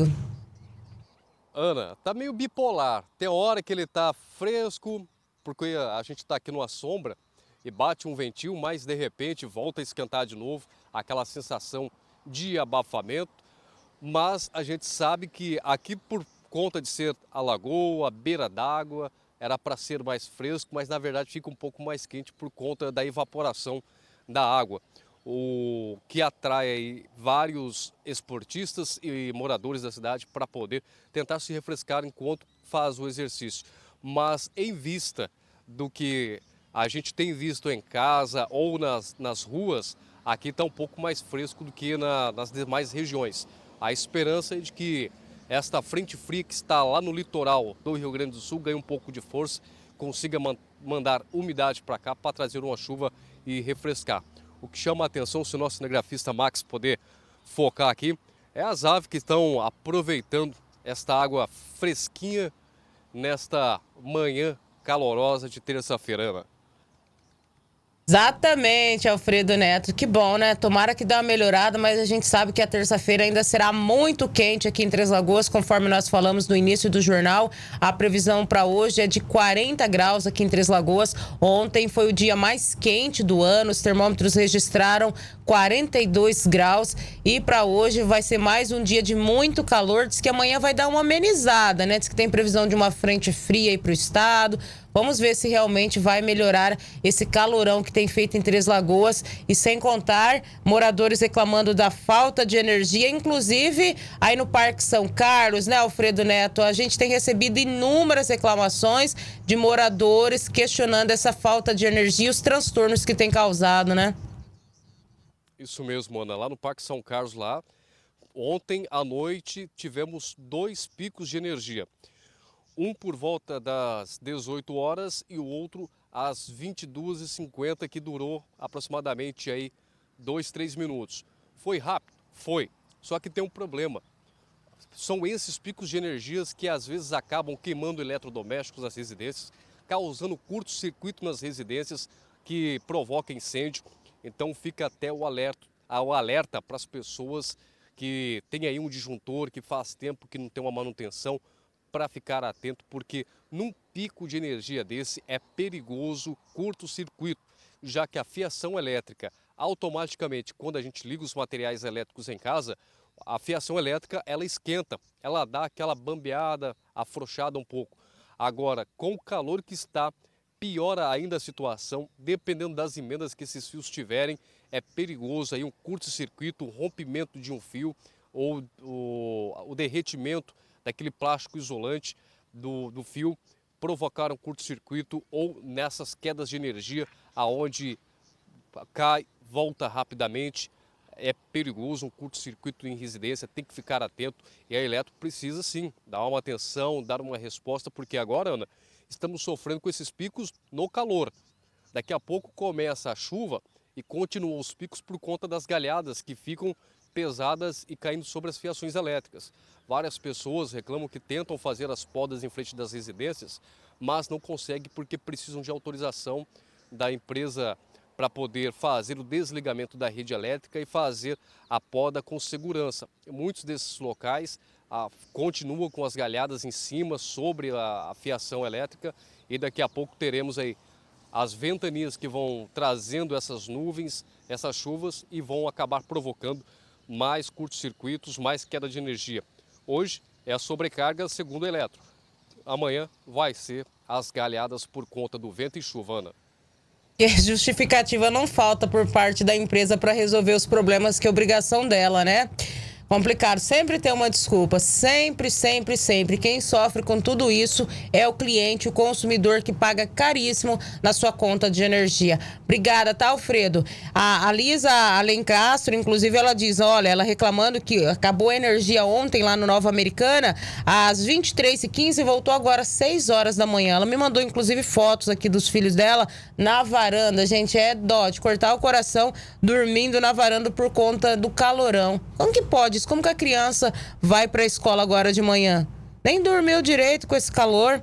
Ana, tá meio bipolar. Tem hora que ele tá fresco, porque a gente tá aqui numa sombra e bate um ventinho, mas de repente volta a esquentar de novo, aquela sensação de abafamento. Mas a gente sabe que aqui, por conta de ser a lagoa, a beira d'água, era para ser mais fresco, mas na verdade fica um pouco mais quente por conta da evaporação da água. O que atrai aí vários esportistas e moradores da cidade para poder tentar se refrescar enquanto faz o exercício. Mas em vista do que a gente tem visto em casa ou nas, nas ruas, aqui está um pouco mais fresco do que na, nas demais regiões. A esperança é de que esta frente fria que está lá no litoral do Rio Grande do Sul ganhe um pouco de força, consiga man mandar umidade para cá para trazer uma chuva e refrescar. O que chama a atenção, se o nosso cinegrafista Max puder focar aqui, é as aves que estão aproveitando esta água fresquinha nesta manhã calorosa de terça-feira. Exatamente, Alfredo Neto. Que bom, né? Tomara que dê uma melhorada, mas a gente sabe que a terça-feira ainda será muito quente aqui em Três Lagoas, conforme nós falamos no início do jornal. A previsão para hoje é de quarenta graus aqui em Três Lagoas. Ontem foi o dia mais quente do ano, os termômetros registraram quarenta e dois graus e para hoje vai ser mais um dia de muito calor. Diz que amanhã vai dar uma amenizada, né? Diz que tem previsão de uma frente fria aí para o estado. Vamos ver se realmente vai melhorar esse calorão que tem feito em Três Lagoas. E sem contar, moradores reclamando da falta de energia, inclusive aí no Parque São Carlos, né, Alfredo Neto? A gente tem recebido inúmeras reclamações de moradores questionando essa falta de energia e os transtornos que tem causado, né? Isso mesmo, Ana. Lá no Parque São Carlos, lá, ontem à noite tivemos dois picos de energia. Um por volta das dezoito horas e o outro às vinte e duas e cinquenta, que durou aproximadamente aí dois, três minutos. Foi rápido? Foi. Só que tem um problema. São esses picos de energias que às vezes acabam queimando eletrodomésticos nas residências, causando curto-circuito nas residências que provoca incêndio. Então fica até o alerta, o alerta para as pessoas que têm aí um disjuntor, que faz tempo que não tem uma manutenção, para ficar atento, porque num pico de energia desse é perigoso curto-circuito, já que a fiação elétrica, automaticamente, quando a gente liga os materiais elétricos em casa, a fiação elétrica ela esquenta, ela dá aquela bambeada, afrouxada um pouco. Agora, com o calor que está, piora ainda a situação, dependendo das emendas que esses fios tiverem, é perigoso aí um curto-circuito, o rompimento de um fio ou o, o derretimento daquele plástico isolante do, do fio, provocar um curto-circuito ou nessas quedas de energia, aonde cai, volta rapidamente, é perigoso, um curto-circuito em residência, tem que ficar atento e a Eletro precisa sim dar uma atenção, dar uma resposta, porque agora, Ana, estamos sofrendo com esses picos no calor. Daqui a pouco começa a chuva e continuam os picos por conta das galhadas que ficam pesadas e caindo sobre as fiações elétricas. Várias pessoas reclamam que tentam fazer as podas em frente das residências, mas não conseguem porque precisam de autorização da empresa para poder fazer o desligamento da rede elétrica e fazer a poda com segurança. Muitos desses locais a, continua com as galhadas em cima sobre a, a fiação elétrica e daqui a pouco teremos aí as ventanias que vão trazendo essas nuvens, essas chuvas e vão acabar provocando mais curtos-circuitos, mais queda de energia. Hoje é a sobrecarga segundo o Eletro. Amanhã vai ser as galhadas por conta do vento e chuva, Ana. E justificativa não falta por parte da empresa para resolver os problemas, que é obrigação dela, né? Complicado, sempre tem uma desculpa, sempre, sempre, sempre. Quem sofre com tudo isso é o cliente, o consumidor que paga caríssimo na sua conta de energia. Obrigada, tá, Alfredo? A, a Lisa Alencastro, inclusive, ela diz, olha, ela reclamando que acabou a energia ontem lá no Nova Americana, às vinte e três e quinze, voltou agora às seis horas da manhã. Ela me mandou, inclusive, fotos aqui dos filhos dela na varanda. Gente, é dó de cortar o coração dormindo na varanda por conta do calorão. Como que pode? Como que a criança vai para a escola agora de manhã? Nem dormiu direito com esse calor.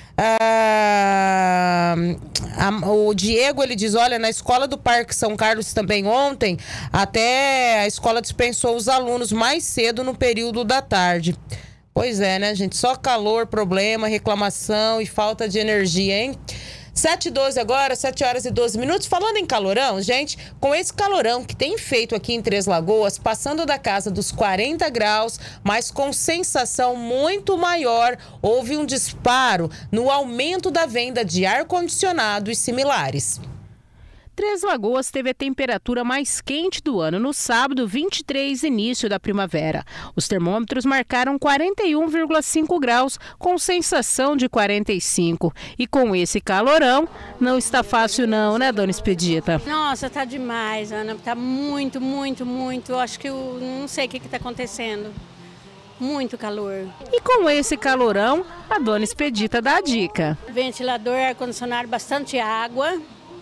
Ah, a, o Diego, ele diz, olha, na escola do Parque São Carlos também ontem, até a escola dispensou os alunos mais cedo no período da tarde. Pois é, né, gente? Só calor, problema, reclamação e falta de energia, hein? sete e doze agora, sete horas e doze minutos. Falando em calorão, gente, com esse calorão que tem feito aqui em Três Lagoas, passando da casa dos quarenta graus, mas com sensação muito maior, houve um disparo no aumento da venda de ar-condicionado e similares. Três Lagoas teve a temperatura mais quente do ano no sábado, vinte e três, início da primavera. Os termômetros marcaram quarenta e um vírgula cinco graus, com sensação de quarenta e cinco. E com esse calorão, não está fácil não, né, dona Expedita? Nossa, tá demais, Ana. Tá muito, muito, muito. Eu acho que eu não sei o que está acontecendo. Muito calor. E com esse calorão, a dona Expedita dá a dica. Ventilador, ar-condicionado, bastante água,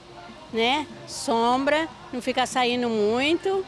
né? Sombra, não ficar saindo muito.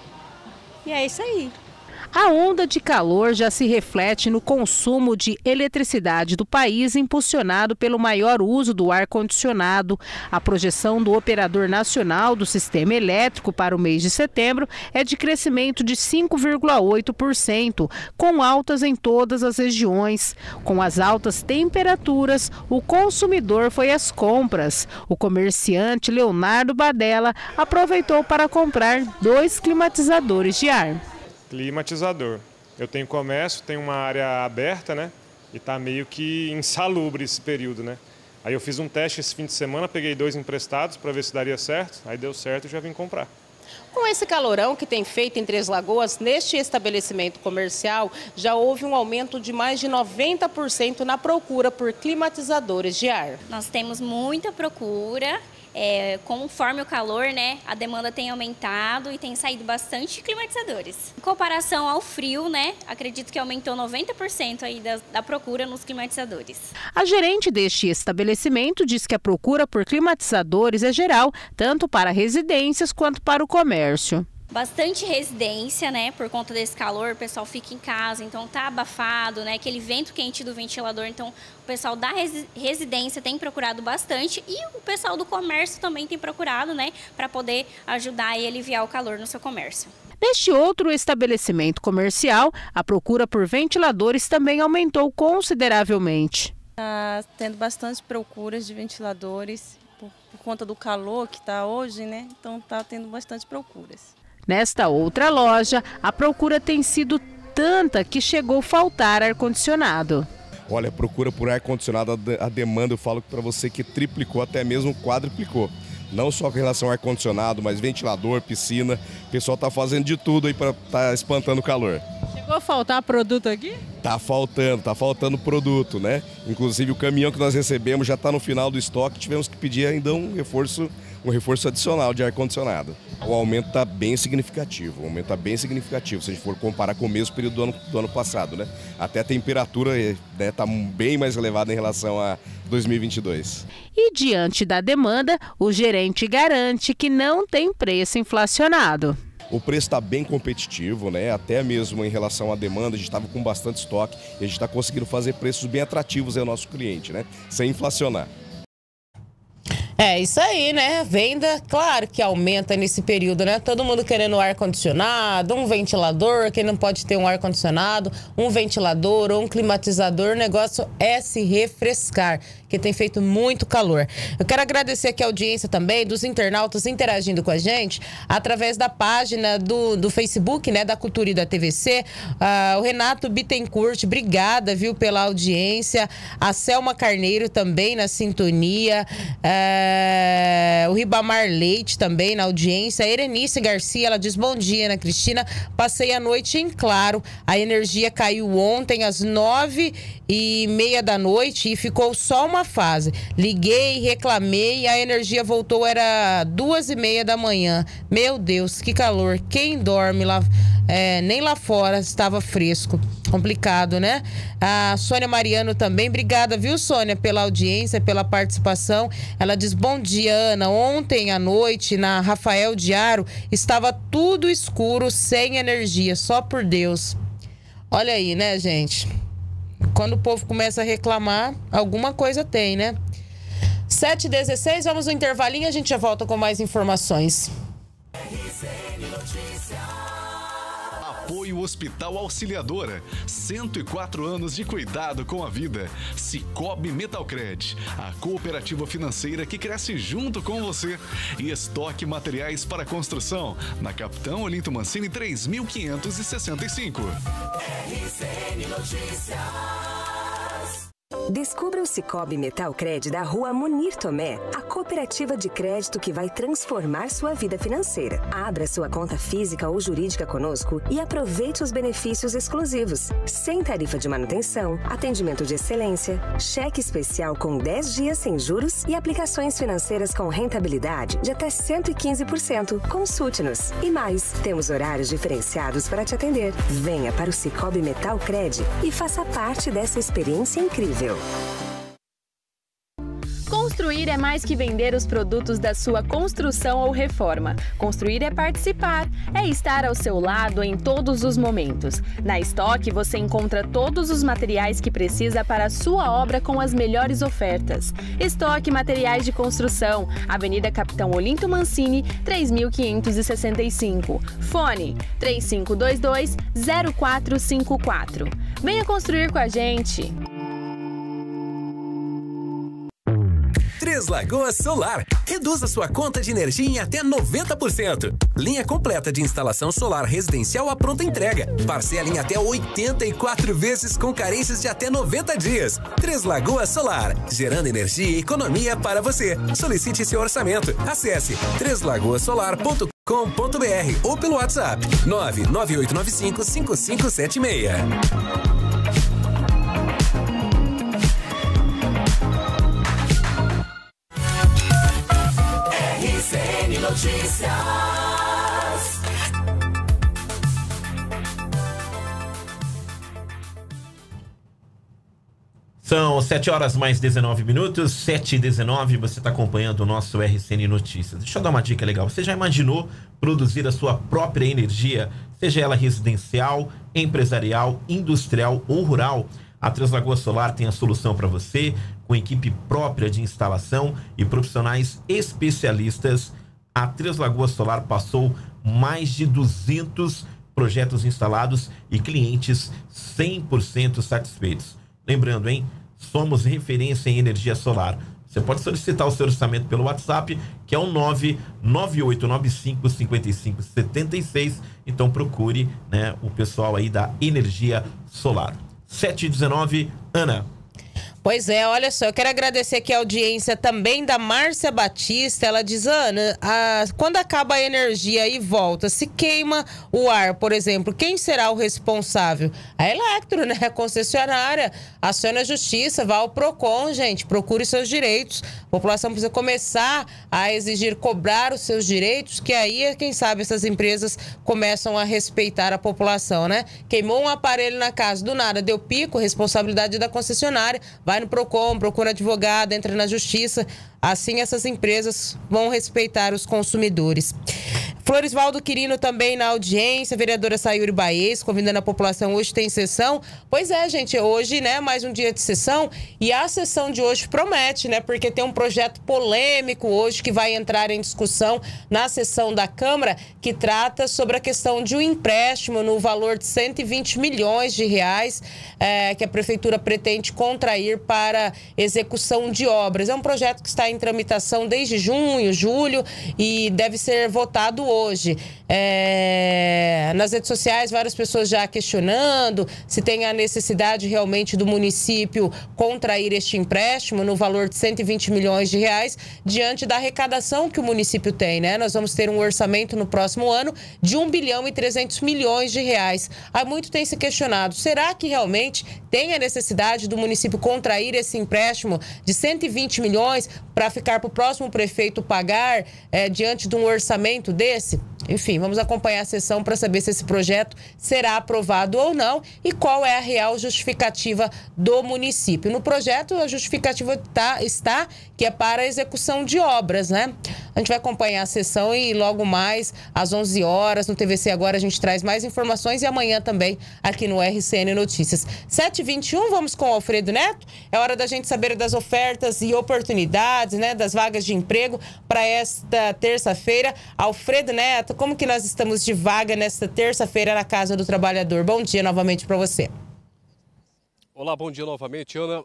E é isso aí. A onda de calor já se reflete no consumo de eletricidade do país, impulsionado pelo maior uso do ar-condicionado. A projeção do Operador Nacional do Sistema Elétrico para o mês de setembro é de crescimento de cinco vírgula oito por cento, com altas em todas as regiões. Com as altas temperaturas, o consumidor foi às compras. O comerciante Leonardo Badella aproveitou para comprar dois climatizadores de ar. Climatizador. Eu tenho comércio, tenho uma área aberta, né? E tá meio que insalubre esse período, né? Aí eu fiz um teste esse fim de semana, peguei dois emprestados para ver se daria certo. Aí deu certo e já vim comprar. Com esse calorão que tem feito em Três Lagoas, neste estabelecimento comercial, já houve um aumento de mais de noventa por cento na procura por climatizadores de ar. Nós temos muita procura. É, conforme o calor, né, a demanda tem aumentado e tem saído bastante climatizadores. Em comparação ao frio, né, acredito que aumentou noventa por cento aí da, da procura nos climatizadores. A gerente deste estabelecimento diz que a procura por climatizadores é geral, tanto para residências quanto para o comércio. Bastante residência, né, por conta desse calor, o pessoal fica em casa, então tá abafado, né, aquele vento quente do ventilador, então o pessoal da resi residência tem procurado bastante e o pessoal do comércio também tem procurado, né, para poder ajudar e aliviar o calor no seu comércio. Neste outro estabelecimento comercial, a procura por ventiladores também aumentou consideravelmente. Está tendo bastante procuras de ventiladores por, por conta do calor que está hoje, né, então está tendo bastante procuras. Nesta outra loja, a procura tem sido tanta que chegou a faltar ar-condicionado. Olha, a procura por ar-condicionado, a demanda, eu falo para você que triplicou, até mesmo quadriplicou. Não só com relação ao ar-condicionado, mas ventilador, piscina. O pessoal está fazendo de tudo aí para estar espantando o calor. Chegou a faltar produto aqui? Tá faltando, tá faltando produto, né? Inclusive o caminhão que nós recebemos já está no final do estoque, tivemos que pedir ainda um reforço, um reforço adicional de ar-condicionado. O aumento está bem significativo, o aumento está bem significativo, se a gente for comparar com o mesmo período do ano, do ano passado, né? Até a temperatura está, né, bem mais elevada em relação a dois mil e vinte e dois. E diante da demanda, o gerente garante que não tem preço inflacionado. O preço está bem competitivo, né? Até mesmo em relação à demanda, a gente estava com bastante estoque e a gente está conseguindo fazer preços bem atrativos ao nosso cliente, né? Sem inflacionar. É isso aí, né? Venda, claro que aumenta nesse período, né? Todo mundo querendo ar-condicionado, um ventilador, quem não pode ter um ar-condicionado, um ventilador ou um climatizador, o negócio é se refrescar, que tem feito muito calor. Eu quero agradecer aqui a audiência também dos internautas interagindo com a gente através da página do, do Facebook, né? Da Cultura e da T V C. Ah, o Renato Bittencourt, obrigada, viu, pela audiência. A Selma Carneiro também na sintonia. É, o Ribamar Leite também na audiência. A Erenice Garcia, ela diz: bom dia, Ana Cristina. Passei a noite em claro. A energia caiu ontem às nove e meia da noite e ficou só uma fase. Liguei, reclamei e a energia voltou, era duas e meia da manhã. Meu Deus, que calor. Quem dorme lá, é, nem lá fora estava fresco. Complicado, né? A Sônia Mariano também. Obrigada, viu, Sônia, pela audiência, pela participação. Ela diz: bom dia, Ana. Ontem à noite, na Rafael Diaro, estava tudo escuro, sem energia, só por Deus. Olha aí, né, gente? Quando o povo começa a reclamar, alguma coisa tem, né? sete e dezesseis, vamos no intervalinho, a gente já volta com mais informações. Apoio Hospital Auxiliadora, cento e quatro anos de cuidado com a vida. Cicobi Metalcred, a cooperativa financeira que cresce junto com você. E Estoque Materiais para Construção, na Capitão Olinto Mancini três mil quinhentos e sessenta e cinco. R C N Notícias. Descubra o Cicobi Metalcred da Rua Munir Tomé, a cooperativa de crédito que vai transformar sua vida financeira. Abra sua conta física ou jurídica conosco e aproveite os benefícios exclusivos. Sem tarifa de manutenção, atendimento de excelência, cheque especial com dez dias sem juros e aplicações financeiras com rentabilidade de até cento e quinze por cento. Consulte-nos. E mais, temos horários diferenciados para te atender. Venha para o Cicobi Metalcred e faça parte dessa experiência incrível. Construir é mais que vender os produtos da sua construção ou reforma. Construir é participar, é estar ao seu lado em todos os momentos. Na Estoque você encontra todos os materiais que precisa para a sua obra com as melhores ofertas. Estoque Materiais de Construção, Avenida Capitão Olinto Mancini, três mil quinhentos e sessenta e cinco. Fone três cinco dois dois, zero quatro cinco quatro. Venha construir com a gente! Três Lagoas Solar. Reduza sua conta de energia em até noventa por cento. Linha completa de instalação solar residencial à pronta entrega. Parcela em até oitenta e quatro vezes com carências de até noventa dias. Três Lagoas Solar. Gerando energia e economia para você. Solicite seu orçamento. Acesse três lagoas solar ponto com ponto br ou pelo WhatsApp nove nove oito nove cinco, cinco cinco sete seis. R C N Notícias. São sete horas mais dezenove minutos, sete e dezenove, você está acompanhando o nosso R C N Notícias. Deixa eu dar uma dica legal. Você já imaginou produzir a sua própria energia, seja ela residencial, empresarial, industrial ou rural? A Três Lagoas Solar tem a solução para você, com equipe própria de instalação e profissionais especialistas. A Três Lagoas Solar passou mais de duzentos projetos instalados e clientes cem por cento satisfeitos. Lembrando, hein? Somos referência em energia solar. Você pode solicitar o seu orçamento pelo WhatsApp, que é o nove nove oito nove cinco, cinco cinco sete seis. Então procure, né, o pessoal aí da energia solar. sete e dezenove, Ana. Pois é, olha só, eu quero agradecer aqui a audiência também da Márcia Batista. Ela diz: Ana, a, quando acaba a energia e volta, se queima o ar, por exemplo, quem será o responsável? A Electro, né? A concessionária. Aciona a justiça, vá ao Procon, gente, procure seus direitos. A população precisa começar a exigir, cobrar os seus direitos, que aí, quem sabe, essas empresas começam a respeitar a população, né? Queimou um aparelho na casa, do nada, deu pico, responsabilidade da concessionária, vai no Procon, procura advogado, entra na justiça. Assim essas empresas vão respeitar os consumidores. Florisvaldo Quirino também na audiência, vereadora Sayuri Baez, convidando a população, hoje tem sessão. Pois é, gente, hoje, né, mais um dia de sessão, e a sessão de hoje promete, né, porque tem um projeto polêmico hoje que vai entrar em discussão na sessão da Câmara, que trata sobre a questão de um empréstimo no valor de cento e vinte milhões de reais, é, que a Prefeitura pretende contrair para execução de obras. É um projeto que está em tramitação desde junho, julho, e deve ser votado hoje. Hoje, é, nas redes sociais, várias pessoas já questionando se tem a necessidade realmente do município contrair este empréstimo no valor de cento e vinte milhões de reais, diante da arrecadação que o município tem, né? Nós vamos ter um orçamento no próximo ano de um bilhão e trezentos milhões de reais. Há muito tem se questionado, será que realmente tem a necessidade do município contrair esse empréstimo de cento e vinte milhões para ficar para o próximo prefeito pagar é, diante de um orçamento desse? Enfim, vamos acompanhar a sessão para saber se esse projeto será aprovado ou não e qual é a real justificativa do município. No projeto, a justificativa tá, está que é para a execução de obras, né? A gente vai acompanhar a sessão e logo mais, às onze horas, no T V C Agora, a gente traz mais informações e amanhã também aqui no R C N Notícias. sete e vinte e um, vamos com o Alfredo Neto. É hora da gente saber das ofertas e oportunidades, né, das vagas de emprego para esta terça-feira. Alfredo Neto, como que nós estamos de vaga nesta terça-feira na Casa do Trabalhador? Bom dia novamente para você. Olá, bom dia novamente, Ana.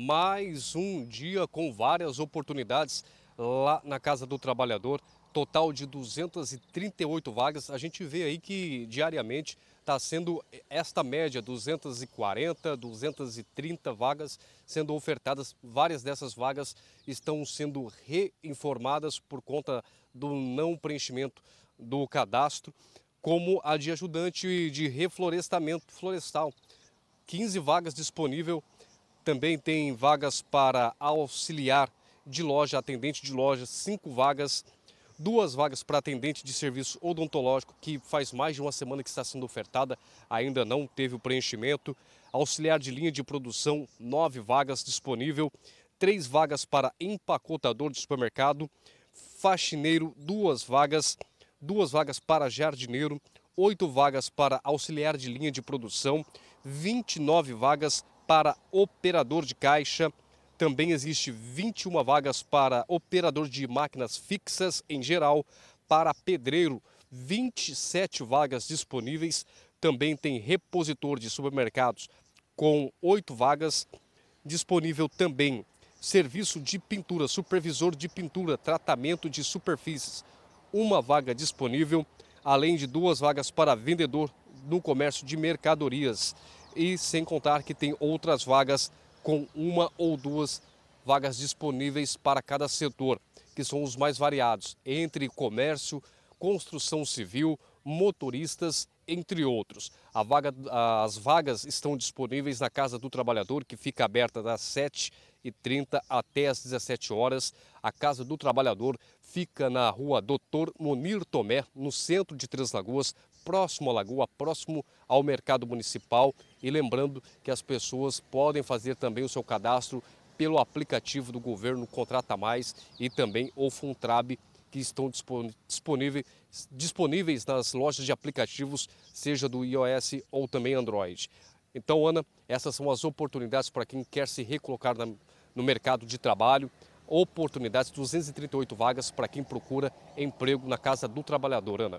Mais um dia com várias oportunidades lá na Casa do Trabalhador. Total de duzentas e trinta e oito vagas. A gente vê aí que diariamente está sendo esta média, duzentas e quarenta, duzentas e trinta vagas sendo ofertadas. Várias dessas vagas estão sendo reinformadas por conta do não preenchimento do cadastro, como a de ajudante de reflorestamento florestal. quinze vagas disponíveis. Também tem vagas para auxiliar de loja, atendente de loja, cinco vagas. Duas vagas para atendente de serviço odontológico, que faz mais de uma semana que está sendo ofertada, ainda não teve o preenchimento. Auxiliar de linha de produção, nove vagas disponível. Três vagas para empacotador de supermercado. Faxineiro, duas vagas. Duas vagas para jardineiro. Oito vagas para auxiliar de linha de produção. vinte e nove vagas para operador de caixa. Também existe vinte e uma vagas para operador de máquinas fixas em geral. Para pedreiro, vinte e sete vagas disponíveis. Também tem repositor de supermercados com oito vagas. Disponível também serviço de pintura, supervisor de pintura, tratamento de superfícies. Uma vaga disponível, além de duas vagas para vendedor no comércio de mercadorias. E sem contar que tem outras vagas com uma ou duas vagas disponíveis para cada setor, que são os mais variados, entre comércio, construção civil, motoristas, entre outros. A vaga, as vagas estão disponíveis na Casa do Trabalhador, que fica aberta das sete e trinta até as dezessete horas. A Casa do Trabalhador fica na rua doutor Munir Tomé, no centro de Três Lagoas, próximo à Lagoa, próximo ao Mercado Municipal. E lembrando que as pessoas podem fazer também o seu cadastro pelo aplicativo do governo Contrata Mais e também o Funtrab, que estão disponíveis, disponíveis nas lojas de aplicativos, seja do iOS ou também Android. Então, Ana, essas são as oportunidades para quem quer se recolocar na, no mercado de trabalho. Oportunidades, duzentas e trinta e oito vagas para quem procura emprego na Casa do Trabalhador, Ana.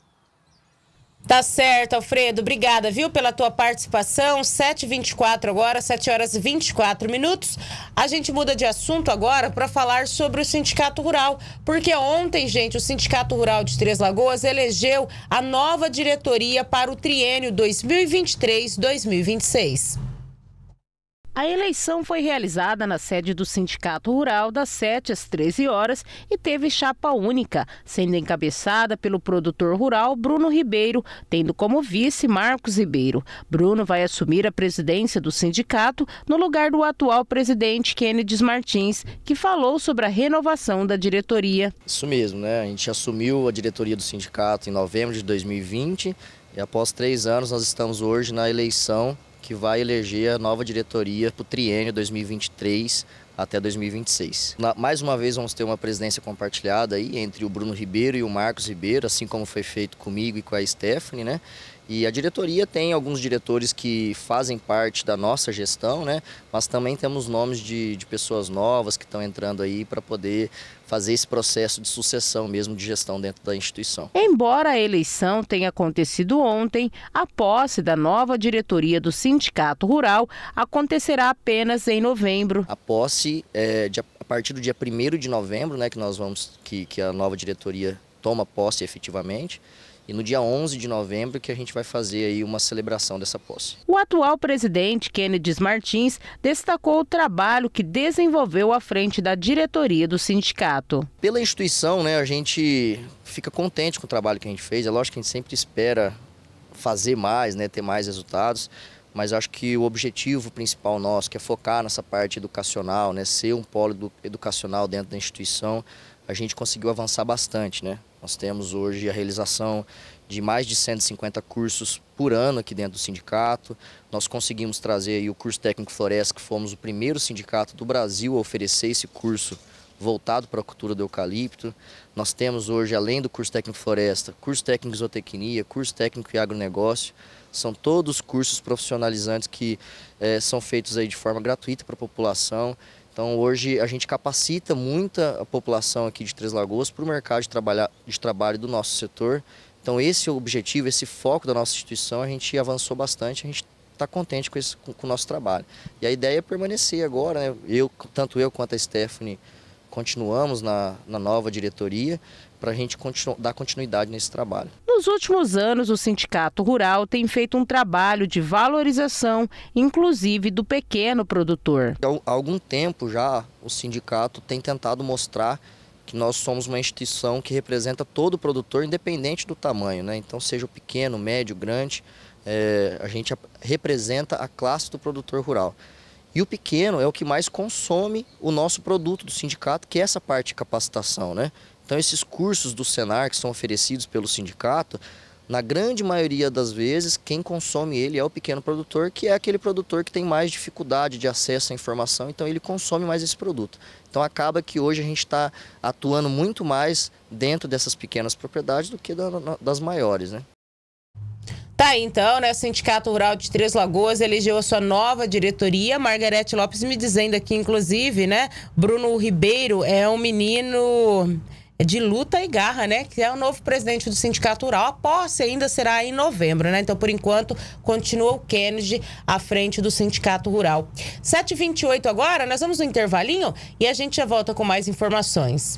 Tá certo, Alfredo. Obrigada, viu, pela tua participação. sete e vinte e quatro agora, sete horas e vinte e quatro minutos. A gente muda de assunto agora para falar sobre o Sindicato Rural. Porque ontem, gente, o Sindicato Rural de Três Lagoas elegeu a nova diretoria para o triênio dois mil e vinte e três, dois mil e vinte e seis. A eleição foi realizada na sede do Sindicato Rural das sete às treze horas e teve chapa única, sendo encabeçada pelo produtor rural Bruno Ribeiro, tendo como vice Marcos Ribeiro. Bruno vai assumir a presidência do sindicato no lugar do atual presidente Kennedy Martins, que falou sobre a renovação da diretoria. Isso mesmo, né? A gente assumiu a diretoria do sindicato em novembro de dois mil e vinte e após três anos nós estamos hoje na eleição que vai eleger a nova diretoria para o triênio dois mil e vinte e três, até dois mil e vinte e seis. Na, mais uma vez vamos ter uma presidência compartilhada aí entre o Bruno Ribeiro e o Marcos Ribeiro, assim como foi feito comigo e com a Stephanie, né? E a diretoria tem alguns diretores que fazem parte da nossa gestão, né? Mas também temos nomes de, de pessoas novas que estão entrando aí para poder fazer esse processo de sucessão mesmo de gestão dentro da instituição. Embora a eleição tenha acontecido ontem, a posse da nova diretoria do Sindicato Rural acontecerá apenas em novembro. A posse é de, a partir do dia primeiro de novembro, né, que nós vamos que, que a nova diretoria toma posse efetivamente. E no dia onze de novembro que a gente vai fazer aí uma celebração dessa posse. O atual presidente, Kennedy Martins, destacou o trabalho que desenvolveu à frente da diretoria do sindicato. Pela instituição, né, a gente fica contente com o trabalho que a gente fez. É lógico que a gente sempre espera fazer mais, né, ter mais resultados. Mas acho que o objetivo principal nosso, que é focar nessa parte educacional, né, ser um polo educacional dentro da instituição, a gente conseguiu avançar bastante, né? Nós temos hoje a realização de mais de cento e cinquenta cursos por ano aqui dentro do sindicato. Nós conseguimos trazer aí o curso técnico floresta, que fomos o primeiro sindicato do Brasil a oferecer esse curso voltado para a cultura do eucalipto. Nós temos hoje, além do curso técnico floresta, curso técnico zootecnia, curso técnico em agronegócio. São todos cursos profissionalizantes que eh, são feitos aí de forma gratuita para a população. Então hoje a gente capacita muita a população aqui de Três Lagoas para o mercado de, trabalhar, de trabalho do nosso setor. Então esse é o objetivo, esse foco da nossa instituição, a gente avançou bastante, a gente está contente com, esse, com, com o nosso trabalho. E a ideia é permanecer agora, né? eu, tanto eu quanto a Stephanie continuamos na, na nova diretoria para a gente continu, dar continuidade nesse trabalho. Nos últimos anos, o Sindicato Rural tem feito um trabalho de valorização, inclusive do pequeno produtor. Há algum tempo já o sindicato tem tentado mostrar que nós somos uma instituição que representa todo o produtor, independente do tamanho, né? Então, seja o pequeno, médio, grande, é, a gente representa a classe do produtor rural. E o pequeno é o que mais consome o nosso produto do sindicato, que é essa parte de capacitação, né? Então esses cursos do Senar que são oferecidos pelo sindicato, na grande maioria das vezes, quem consome ele é o pequeno produtor, que é aquele produtor que tem mais dificuldade de acesso à informação, então ele consome mais esse produto. Então acaba que hoje a gente está atuando muito mais dentro dessas pequenas propriedades do que das maiores, né? Tá aí, então, né? O Sindicato Rural de Três Lagoas elegeu a sua nova diretoria. Margarete Lopes me dizendo aqui, inclusive, né? Bruno Ribeiro é um menino de luta e garra, né? Que é o novo presidente do Sindicato Rural. A posse ainda será em novembro, né? Então, por enquanto, continua o Kennedy à frente do Sindicato Rural. sete e vinte e oito agora, nós vamos no intervalinho e a gente já volta com mais informações.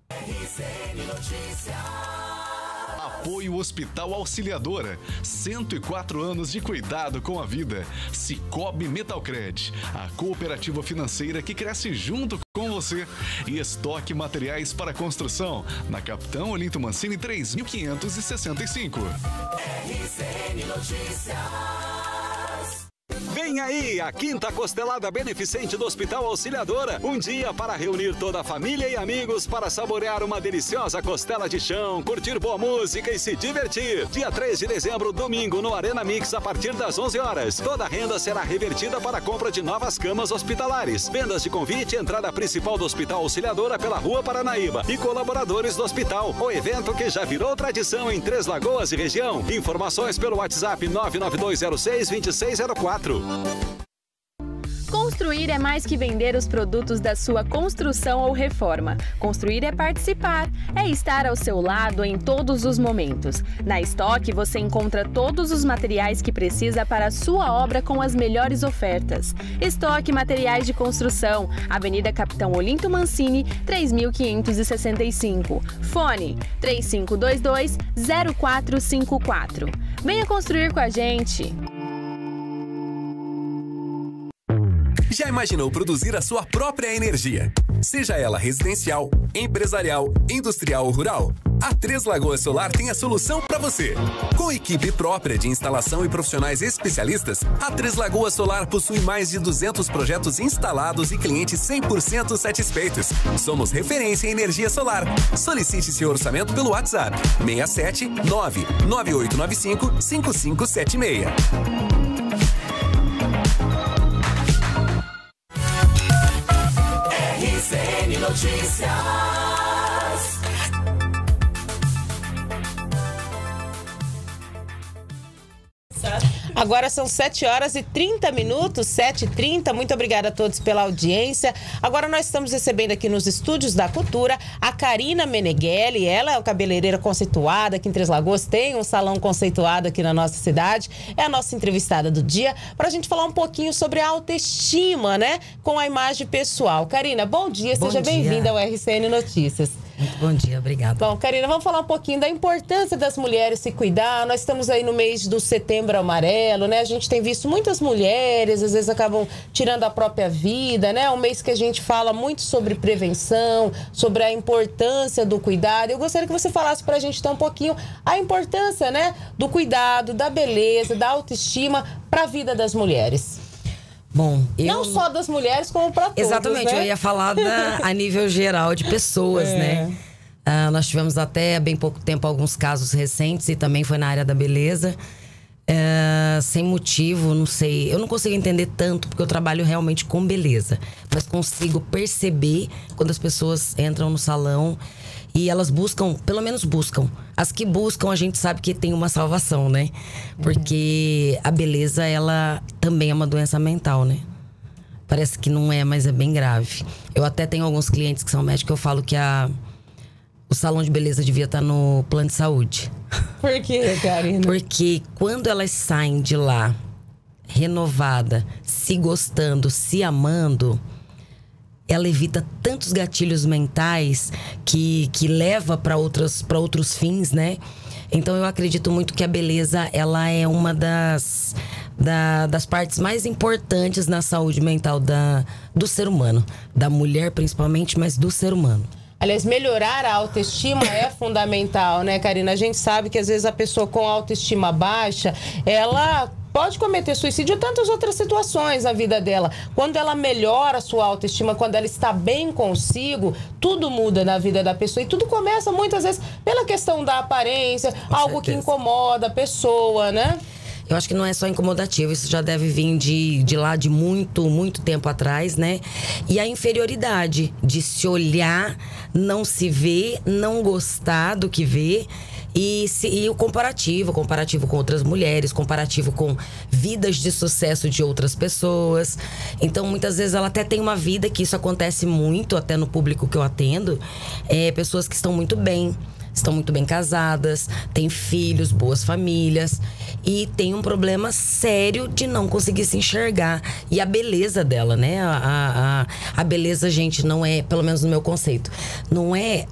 Apoio Hospital Auxiliadora, cento e quatro anos de cuidado com a vida. Cicobi Metalcred, a cooperativa financeira que cresce junto com você. E Estoque Materiais para Construção, na Capitão Olinto Mancini três mil quinhentos e sessenta e cinco. R C N Notícias. Vem aí a quinta costelada beneficente do Hospital Auxiliadora. Um dia para reunir toda a família e amigos para saborear uma deliciosa costela de chão, curtir boa música e se divertir. Dia três de dezembro, domingo, no Arena Mix, a partir das onze horas. Toda a renda será revertida para a compra de novas camas hospitalares. Vendas de convite, entrada principal do Hospital Auxiliadora pela Rua Paranaíba e colaboradores do hospital. O evento que já virou tradição em Três Lagoas e região. Informações pelo WhatsApp nove nove dois zero seis, dois seis zero quatro. Construir é mais que vender os produtos da sua construção ou reforma. Construir é participar, é estar ao seu lado em todos os momentos. Na Estoque você encontra todos os materiais que precisa para a sua obra com as melhores ofertas. Estoque Materiais de Construção, Avenida Capitão Olinto Mancini, três mil quinhentos e sessenta e cinco. Fone três cinco dois dois, zero quatro cinco quatro. Venha construir com a gente! Já imaginou produzir a sua própria energia? Seja ela residencial, empresarial, industrial ou rural? A Três Lagoas Solar tem a solução para você. Com equipe própria de instalação e profissionais especialistas, a Três Lagoas Solar possui mais de duzentos projetos instalados e clientes cem por cento satisfeitos. Somos referência em energia solar. Solicite seu orçamento pelo WhatsApp seis sete nove nove oito nove cinco cinco cinco sete seis. N Notícias. Agora são sete horas e trinta minutos, sete e trinta. Muito obrigada a todos pela audiência. Agora nós estamos recebendo aqui nos estúdios da Cultura a Karina Meneghelli. Ela é uma cabeleireira conceituada aqui em Três Lagoas, tem um salão conceituado aqui na nossa cidade. É a nossa entrevistada do dia para a gente falar um pouquinho sobre a autoestima, né? Com a imagem pessoal. Karina, bom dia, bom seja bem-vinda ao R C N Notícias. Muito bom dia, obrigada. Bom, Karina, vamos falar um pouquinho da importância das mulheres se cuidar. Nós estamos aí no mês do Setembro Amarelo, né? A gente tem visto muitas mulheres, às vezes acabam tirando a própria vida, né? É um mês que a gente fala muito sobre prevenção, sobre a importância do cuidado. Eu gostaria que você falasse pra gente então um pouquinho a importância, né, do cuidado, da beleza, da autoestima para a vida das mulheres. Bom, eu... Não só das mulheres, como para todos, Exatamente, né? eu ia falar da, a nível geral de pessoas, é. né? Ah, nós tivemos até há bem pouco tempo alguns casos recentes e também foi na área da beleza. É, sem motivo, não sei. Eu não consigo entender tanto, porque eu trabalho realmente com beleza. Mas consigo perceber quando as pessoas entram no salão e elas buscam, pelo menos buscam. As que buscam, a gente sabe que tem uma salvação, né? Porque a beleza, ela também é uma doença mental, né? Parece que não é, mas é bem grave. Eu até tenho alguns clientes que são médicos, eu falo que a, o salão de beleza devia estar no plano de saúde. Por quê, Karina? Porque quando elas saem de lá, renovada, se gostando, se amando, ela evita tantos gatilhos mentais que, que leva para outros, para outros fins, né? Então eu acredito muito que a beleza, ela é uma das, da, das partes mais importantes na saúde mental da, do ser humano. Da mulher principalmente, mas do ser humano. Aliás, melhorar a autoestima é fundamental, né, Karina? A gente sabe que às vezes a pessoa com autoestima baixa, ela pode cometer suicídio e tantas outras situações na vida dela. Quando ela melhora a sua autoestima, quando ela está bem consigo, tudo muda na vida da pessoa. E tudo começa muitas vezes pela questão da aparência, com algo certeza. Que incomoda a pessoa, né? Eu acho que não é só incomodativo, isso já deve vir de, de lá de muito, muito tempo atrás, né? E a inferioridade de se olhar, não se ver, não gostar do que vê. E, se, e o comparativo, comparativo com outras mulheres, comparativo com vidas de sucesso de outras pessoas. Então, muitas vezes, ela até tem uma vida, que isso acontece muito, até no público que eu atendo. É, pessoas que estão muito bem, estão muito bem casadas, têm filhos, boas famílias. E tem um problema sério de não conseguir se enxergar. E a beleza dela, né? A, a, a beleza, gente, não é, pelo menos no meu conceito, não é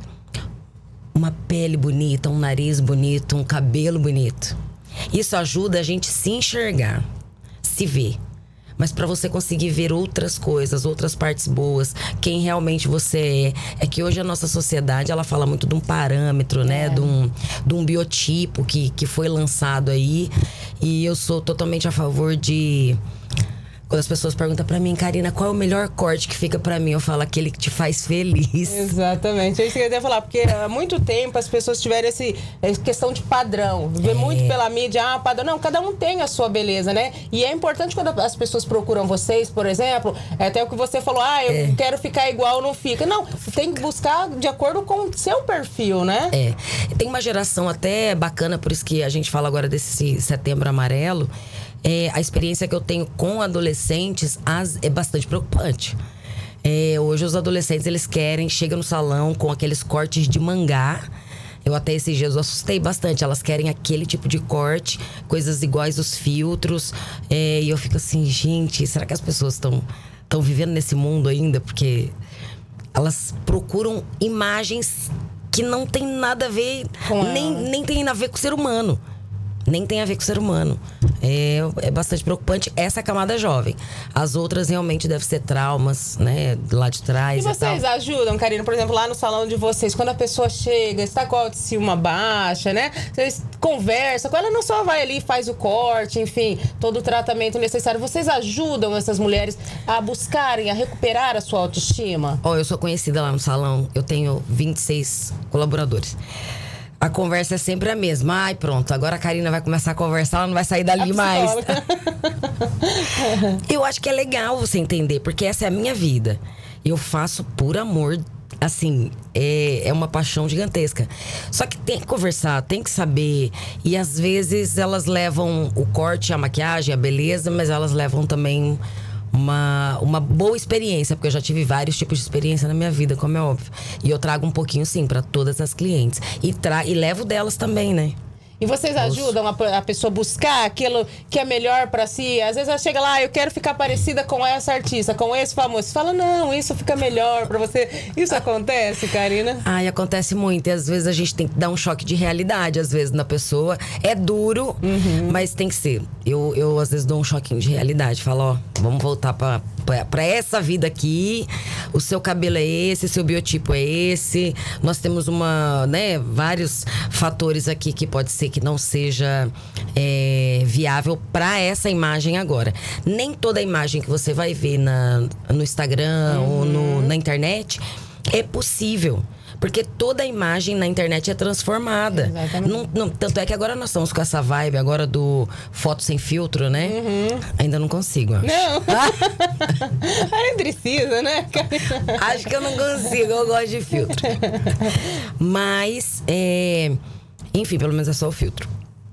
uma pele bonita, um nariz bonito, um cabelo bonito. Isso ajuda a gente se enxergar, se ver. Mas para você conseguir ver outras coisas, outras partes boas, quem realmente você é. É que hoje a nossa sociedade, ela fala muito de um parâmetro, né? É. De, um, de um biotipo que, que foi lançado aí. E eu sou totalmente a favor de... Quando as pessoas perguntam pra mim, Karina, qual é o melhor corte que fica pra mim? Eu falo, aquele que te faz feliz. Exatamente, é isso que eu ia falar. Porque há muito tempo as pessoas tiveram esse, essa questão de padrão. Vê é. muito pela mídia, ah, padrão. Não, cada um tem a sua beleza, né? E é importante quando as pessoas procuram vocês, por exemplo, é até o que você falou, ah, eu é. quero ficar igual, não fica. Não, tem que buscar de acordo com o seu perfil, né? É. Tem uma geração até bacana, por isso que a gente fala agora desse Setembro Amarelo. É, a experiência que eu tenho com adolescentes as, é bastante preocupante. É, hoje os adolescentes, eles querem, chegam no salão com aqueles cortes de mangá. Eu até esses dias eu assustei bastante. Elas querem aquele tipo de corte, coisas iguais os filtros. É, e eu fico assim, gente, será que as pessoas estão estão vivendo nesse mundo ainda? Porque elas procuram imagens que não tem nada a ver, nem, nem tem a ver com o ser humano. Nem tem a ver com o ser humano. É, é bastante preocupante essa camada jovem. As outras realmente devem ser traumas, né? Lá de trás. E vocês e tal. ajudam, Karina, por exemplo, lá no salão de vocês, quando a pessoa chega, está com a autoestima baixa, né? Vocês conversam com ela, não só vai ali e faz o corte, enfim, todo o tratamento necessário. Vocês ajudam essas mulheres a buscarem, a recuperar a sua autoestima? Ó, oh, eu sou conhecida lá no salão, eu tenho vinte e seis colaboradores. A conversa é sempre a mesma. Ai, pronto, agora a Karina vai começar a conversar, ela não vai sair dali mais. Eu acho que é legal você entender, porque essa é a minha vida. Eu faço por amor. Assim, é, é uma paixão gigantesca. Só que tem que conversar, tem que saber. E às vezes elas levam o corte, a maquiagem, a beleza, mas elas levam também uma, uma boa experiência, porque eu já tive vários tipos de experiência na minha vida, como é óbvio. E eu trago um pouquinho, sim, para todas as clientes. E, tra e levo delas também, né? E vocês ajudam a, a pessoa a buscar aquilo que é melhor pra si? Às vezes ela chega lá, ah, eu quero ficar parecida com essa artista, com esse famoso. Você fala, não, isso fica melhor pra você. Isso acontece, Karina? Ai, acontece muito. E às vezes a gente tem que dar um choque de realidade, às vezes, na pessoa. É duro, uhum. mas tem que ser. Eu, eu, às vezes, dou um choquinho de realidade. Falo, ó, vamos voltar pra, pra, pra essa vida aqui. O seu cabelo é esse, seu biotipo é esse. Nós temos uma, né, vários fatores aqui que pode ser que não seja é, viável para essa imagem agora. Nem toda imagem que você vai ver na, no Instagram uhum. ou no, na internet é possível. Porque toda imagem na internet é transformada. Não, não, tanto é que agora nós estamos com essa vibe agora do foto sem filtro, né? Uhum. Ainda não consigo, acho. Não. Nem precisa, né? Acho que eu não consigo, eu gosto de filtro. Mas, é, enfim, pelo menos é só o filtro.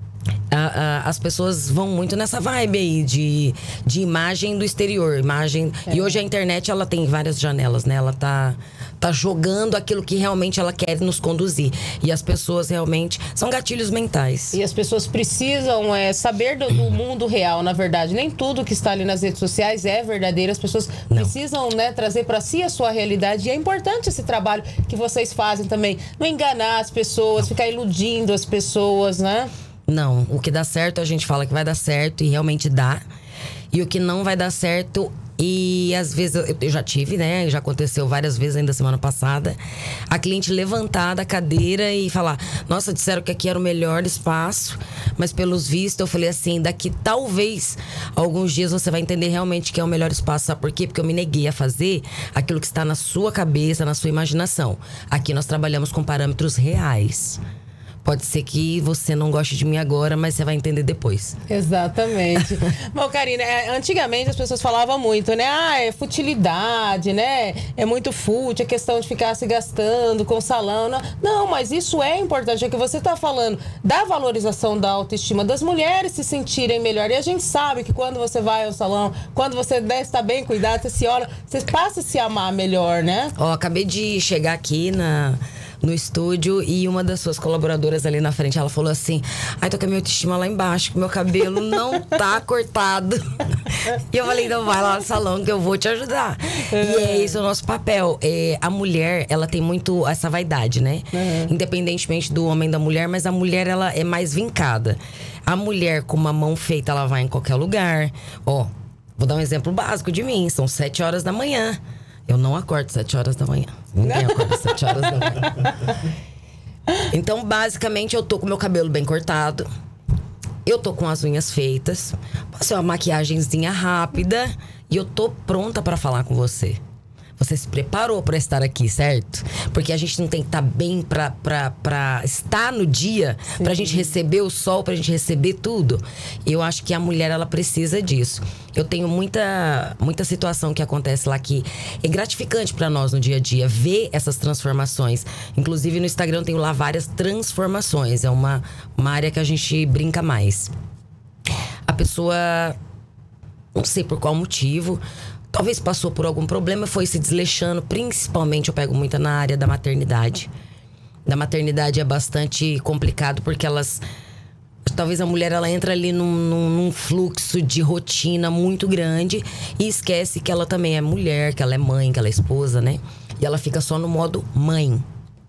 A, a, as pessoas vão muito nessa vibe aí de, de imagem do exterior, imagem. É. E hoje a internet, ela tem várias janelas, né? Ela tá, tá jogando aquilo que realmente ela quer nos conduzir. E as pessoas realmente são gatilhos mentais. E as pessoas precisam é, saber do, do mundo real, na verdade. Nem tudo que está ali nas redes sociais é verdadeiro. As pessoas Não. precisam, né, trazer para si a sua realidade. E é importante esse trabalho que vocês fazem também. Não enganar as pessoas, ficar iludindo as pessoas, né? Não, o que dá certo a gente fala que vai dar certo e realmente dá. E o que não vai dar certo, e às vezes eu, eu já tive, né? Já aconteceu várias vezes ainda semana passada. A cliente levantar da cadeira e falar: nossa, disseram que aqui era o melhor espaço, mas pelos vistos eu falei assim: daqui talvez alguns dias você vai entender realmente que é o melhor espaço. Sabe por quê? Porque eu me neguei a fazer aquilo que está na sua cabeça, na sua imaginação. Aqui nós trabalhamos com parâmetros reais. Pode ser que você não goste de mim agora, mas você vai entender depois. Exatamente. Bom, Karina, antigamente as pessoas falavam muito, né? Ah, é futilidade, né? É muito fútil, a questão de ficar se gastando com salão. Não, não, mas isso é importante. É que você está falando da valorização da autoestima das mulheres se sentirem melhor. E a gente sabe que quando você vai ao salão, quando você né, está bem cuidado, você se olha, você passa a se amar melhor, né? Ó, acabei de chegar aqui na... no estúdio e uma das suas colaboradoras ali na frente, ela falou assim: ai, tô com a minha autoestima lá embaixo, que meu cabelo não tá cortado. E eu falei: então vai lá no salão que eu vou te ajudar. Uhum. E é esse o nosso papel. É, a mulher, ela tem muito essa vaidade, né? Uhum. Independentemente do homem e da mulher, mas a mulher, ela é mais vincada. A mulher com uma mão feita, ela vai em qualquer lugar. Ó, vou dar um exemplo básico de mim. São sete horas da manhã. Eu não acordo sete horas da manhã. Ninguém acorda sete horas da manhã. Então, basicamente, eu tô com meu cabelo bem cortado. Eu tô com as unhas feitas. Passei uma maquiagenzinha rápida. E eu tô pronta pra falar com você. Você se preparou pra estar aqui, certo? Porque a gente não tem que estar bem pra, pra, pra estar no dia. Sim. Pra gente receber o sol, pra gente receber tudo. Eu acho que a mulher, ela precisa disso. Eu tenho muita, muita situação que acontece lá que é gratificante pra nós no dia a dia. Ver essas transformações. Inclusive no Instagram eu tenho lá várias transformações. É uma, uma área que a gente brinca mais. A pessoa, não sei por qual motivo... Talvez passou por algum problema, foi se desleixando. Principalmente eu pego muito na área da maternidade. Da maternidade é bastante complicado porque elas... Talvez a mulher, ela entra ali num, num, num fluxo de rotina muito grande e esquece que ela também é mulher, que ela é mãe, que ela é esposa, né? E ela fica só no modo mãe.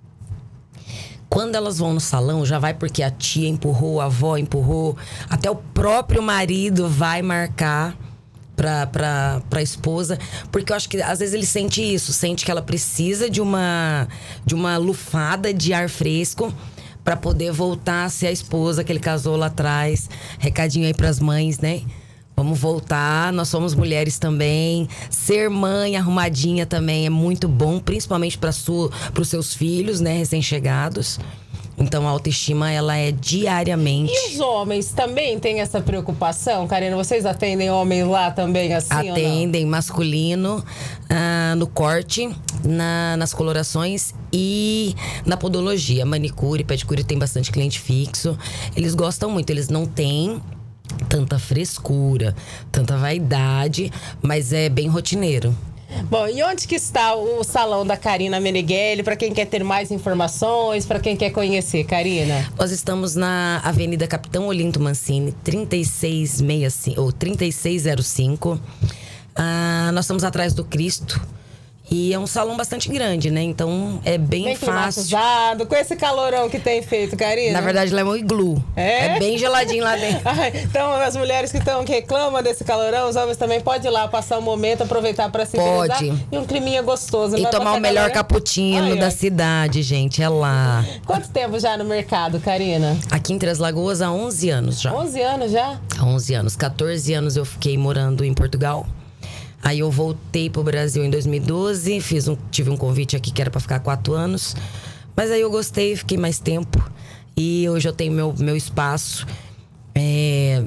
Quando elas vão no salão, já vai porque a tia empurrou, a avó empurrou. Até o próprio marido vai marcar... Pra, pra, pra esposa, porque eu acho que às vezes ele sente isso, sente que ela precisa de uma, de uma lufada de ar fresco pra poder voltar a ser a esposa que ele casou lá atrás. Recadinho aí pras mães, né? Vamos voltar, nós somos mulheres também. Ser mãe arrumadinha também é muito bom, principalmente para os seus filhos, né, recém-chegados. Então a autoestima, ela é diariamente. E os homens também têm essa preocupação, Karina? Vocês atendem homens lá também assim Atendem, masculino, ah, no corte, na, nas colorações e na podologia. Manicure, pedicure, tem bastante cliente fixo. Eles gostam muito, eles não têm tanta frescura, tanta vaidade, mas é bem rotineiro. Bom, e onde que está o salão da Karina Meneghelli, para quem quer ter mais informações, para quem quer conhecer, Karina? Nós estamos na Avenida Capitão Olinto Mancini, trinta e seis sessenta e cinco, ou trinta e seis zero cinco. Ah, nós estamos atrás do Cristo. E é um salão bastante grande, né? Então é bem, bem fácil. Climatizado, com esse calorão que tem feito, Karina. Na verdade, lá é um iglu. É? É bem geladinho lá dentro. Então, as mulheres que, estão, que reclamam desse calorão, os homens também podem ir lá passar um momento, aproveitar para se Pode. hidratar. E um climinha gostoso. E tomar o melhor cappuccino da cidade, gente. É lá. Quanto tempo já no mercado, Karina? Aqui em Três Lagoas, há onze anos já. onze anos já? Há onze anos. quatorze anos eu fiquei morando em Portugal. Aí eu voltei pro Brasil em dois mil e doze, fiz um, tive um convite aqui que era para ficar quatro anos. Mas aí eu gostei, fiquei mais tempo. E hoje eu tenho meu, meu espaço. É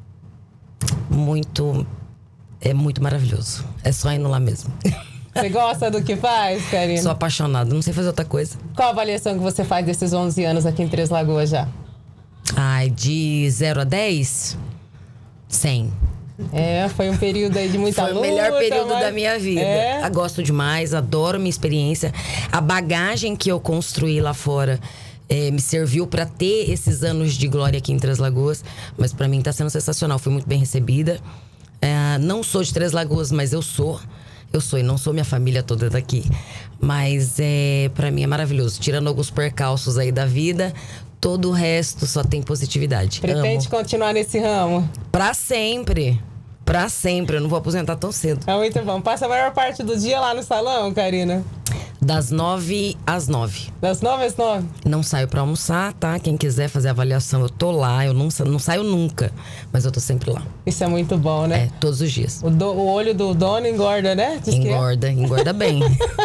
muito, é muito maravilhoso. É só indo lá mesmo. Você gosta do que faz, Karina? Sou apaixonada, não sei fazer outra coisa. Qual a avaliação que você faz desses onze anos aqui em Três Lagoas já? Ai, de zero a dez, cem. É, foi um período aí de muita luta. Foi o melhor período mas... da minha vida. É. Eu gosto demais, adoro minha experiência. A bagagem que eu construí lá fora é, me serviu para ter esses anos de glória aqui em Três Lagoas. Mas para mim tá sendo sensacional, fui muito bem recebida. É, não sou de Três Lagoas, mas eu sou. Eu sou e não sou minha família toda daqui. Mas é, para mim é maravilhoso. Tirando alguns percalços aí da vida, todo o resto só tem positividade. Pretende Amo. continuar nesse ramo? Pra sempre. Pra sempre. Eu não vou aposentar tão cedo. É muito bom. Passa a maior parte do dia lá no salão, Karina? Das nove às nove. Das nove às nove? Não saio pra almoçar, tá? Quem quiser fazer avaliação, eu tô lá. Eu não, não saio nunca, mas eu tô sempre lá. Isso é muito bom, né? É, todos os dias. O, do, o olho do dono engorda, né? Diz engorda, que é. engorda bem.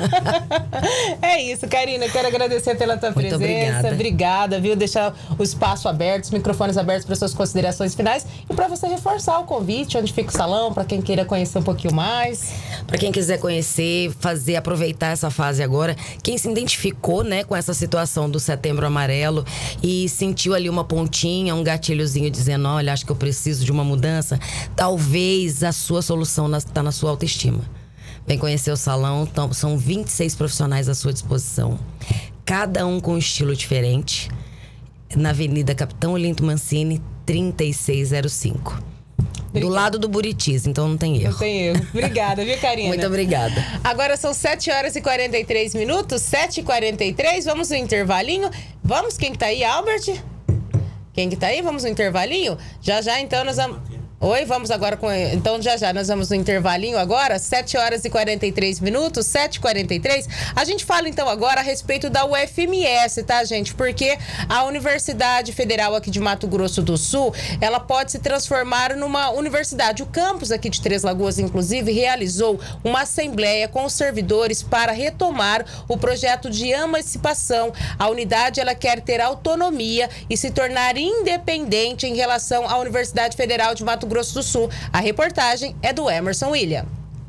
É isso, Karina. Quero agradecer pela tua Muito presença. obrigada. Obrigada, viu? Deixar o espaço aberto, os microfones abertos para suas considerações finais e para você reforçar o convite, onde fica o salão, para quem queira conhecer um pouquinho mais. Para quem quiser conhecer, fazer, aproveitar essa fase agora. Quem se identificou, né, com essa situação do Setembro Amarelo e sentiu ali uma pontinha, um gatilhozinho dizendo, olha, acho que eu preciso de uma mudança, talvez a sua solução está na sua autoestima. Vem conhecer o salão, então, são vinte e seis profissionais à sua disposição, cada um com um estilo diferente, na Avenida Capitão Olinto Mancini, trinta e seis zero cinco. Do lado do Buritis, então não tem erro. Não tem erro. Obrigada, viu, Karina? Muito obrigada. Agora são sete horas e quarenta e três minutos, sete e quarenta e três. Vamos no intervalinho. Vamos, quem que tá aí, Albert? Quem que tá aí? Vamos no intervalinho? Já já, então, nós vamos... Oi, vamos agora com... Então, já já, nós vamos no intervalinho agora, sete horas e quarenta e três minutos, sete e quarenta e três. A gente fala, então, agora a respeito da U F M S, tá, gente? Porque a Universidade Federal aqui de Mato Grosso do Sul, ela pode se transformar numa universidade. O campus aqui de Três Lagoas, inclusive, realizou uma assembleia com os servidores para retomar o projeto de emancipação. A unidade, ela quer ter autonomia e se tornar independente em relação à Universidade Federal de Mato Grosso Grosso do Sul. A reportagem é do Emerson William.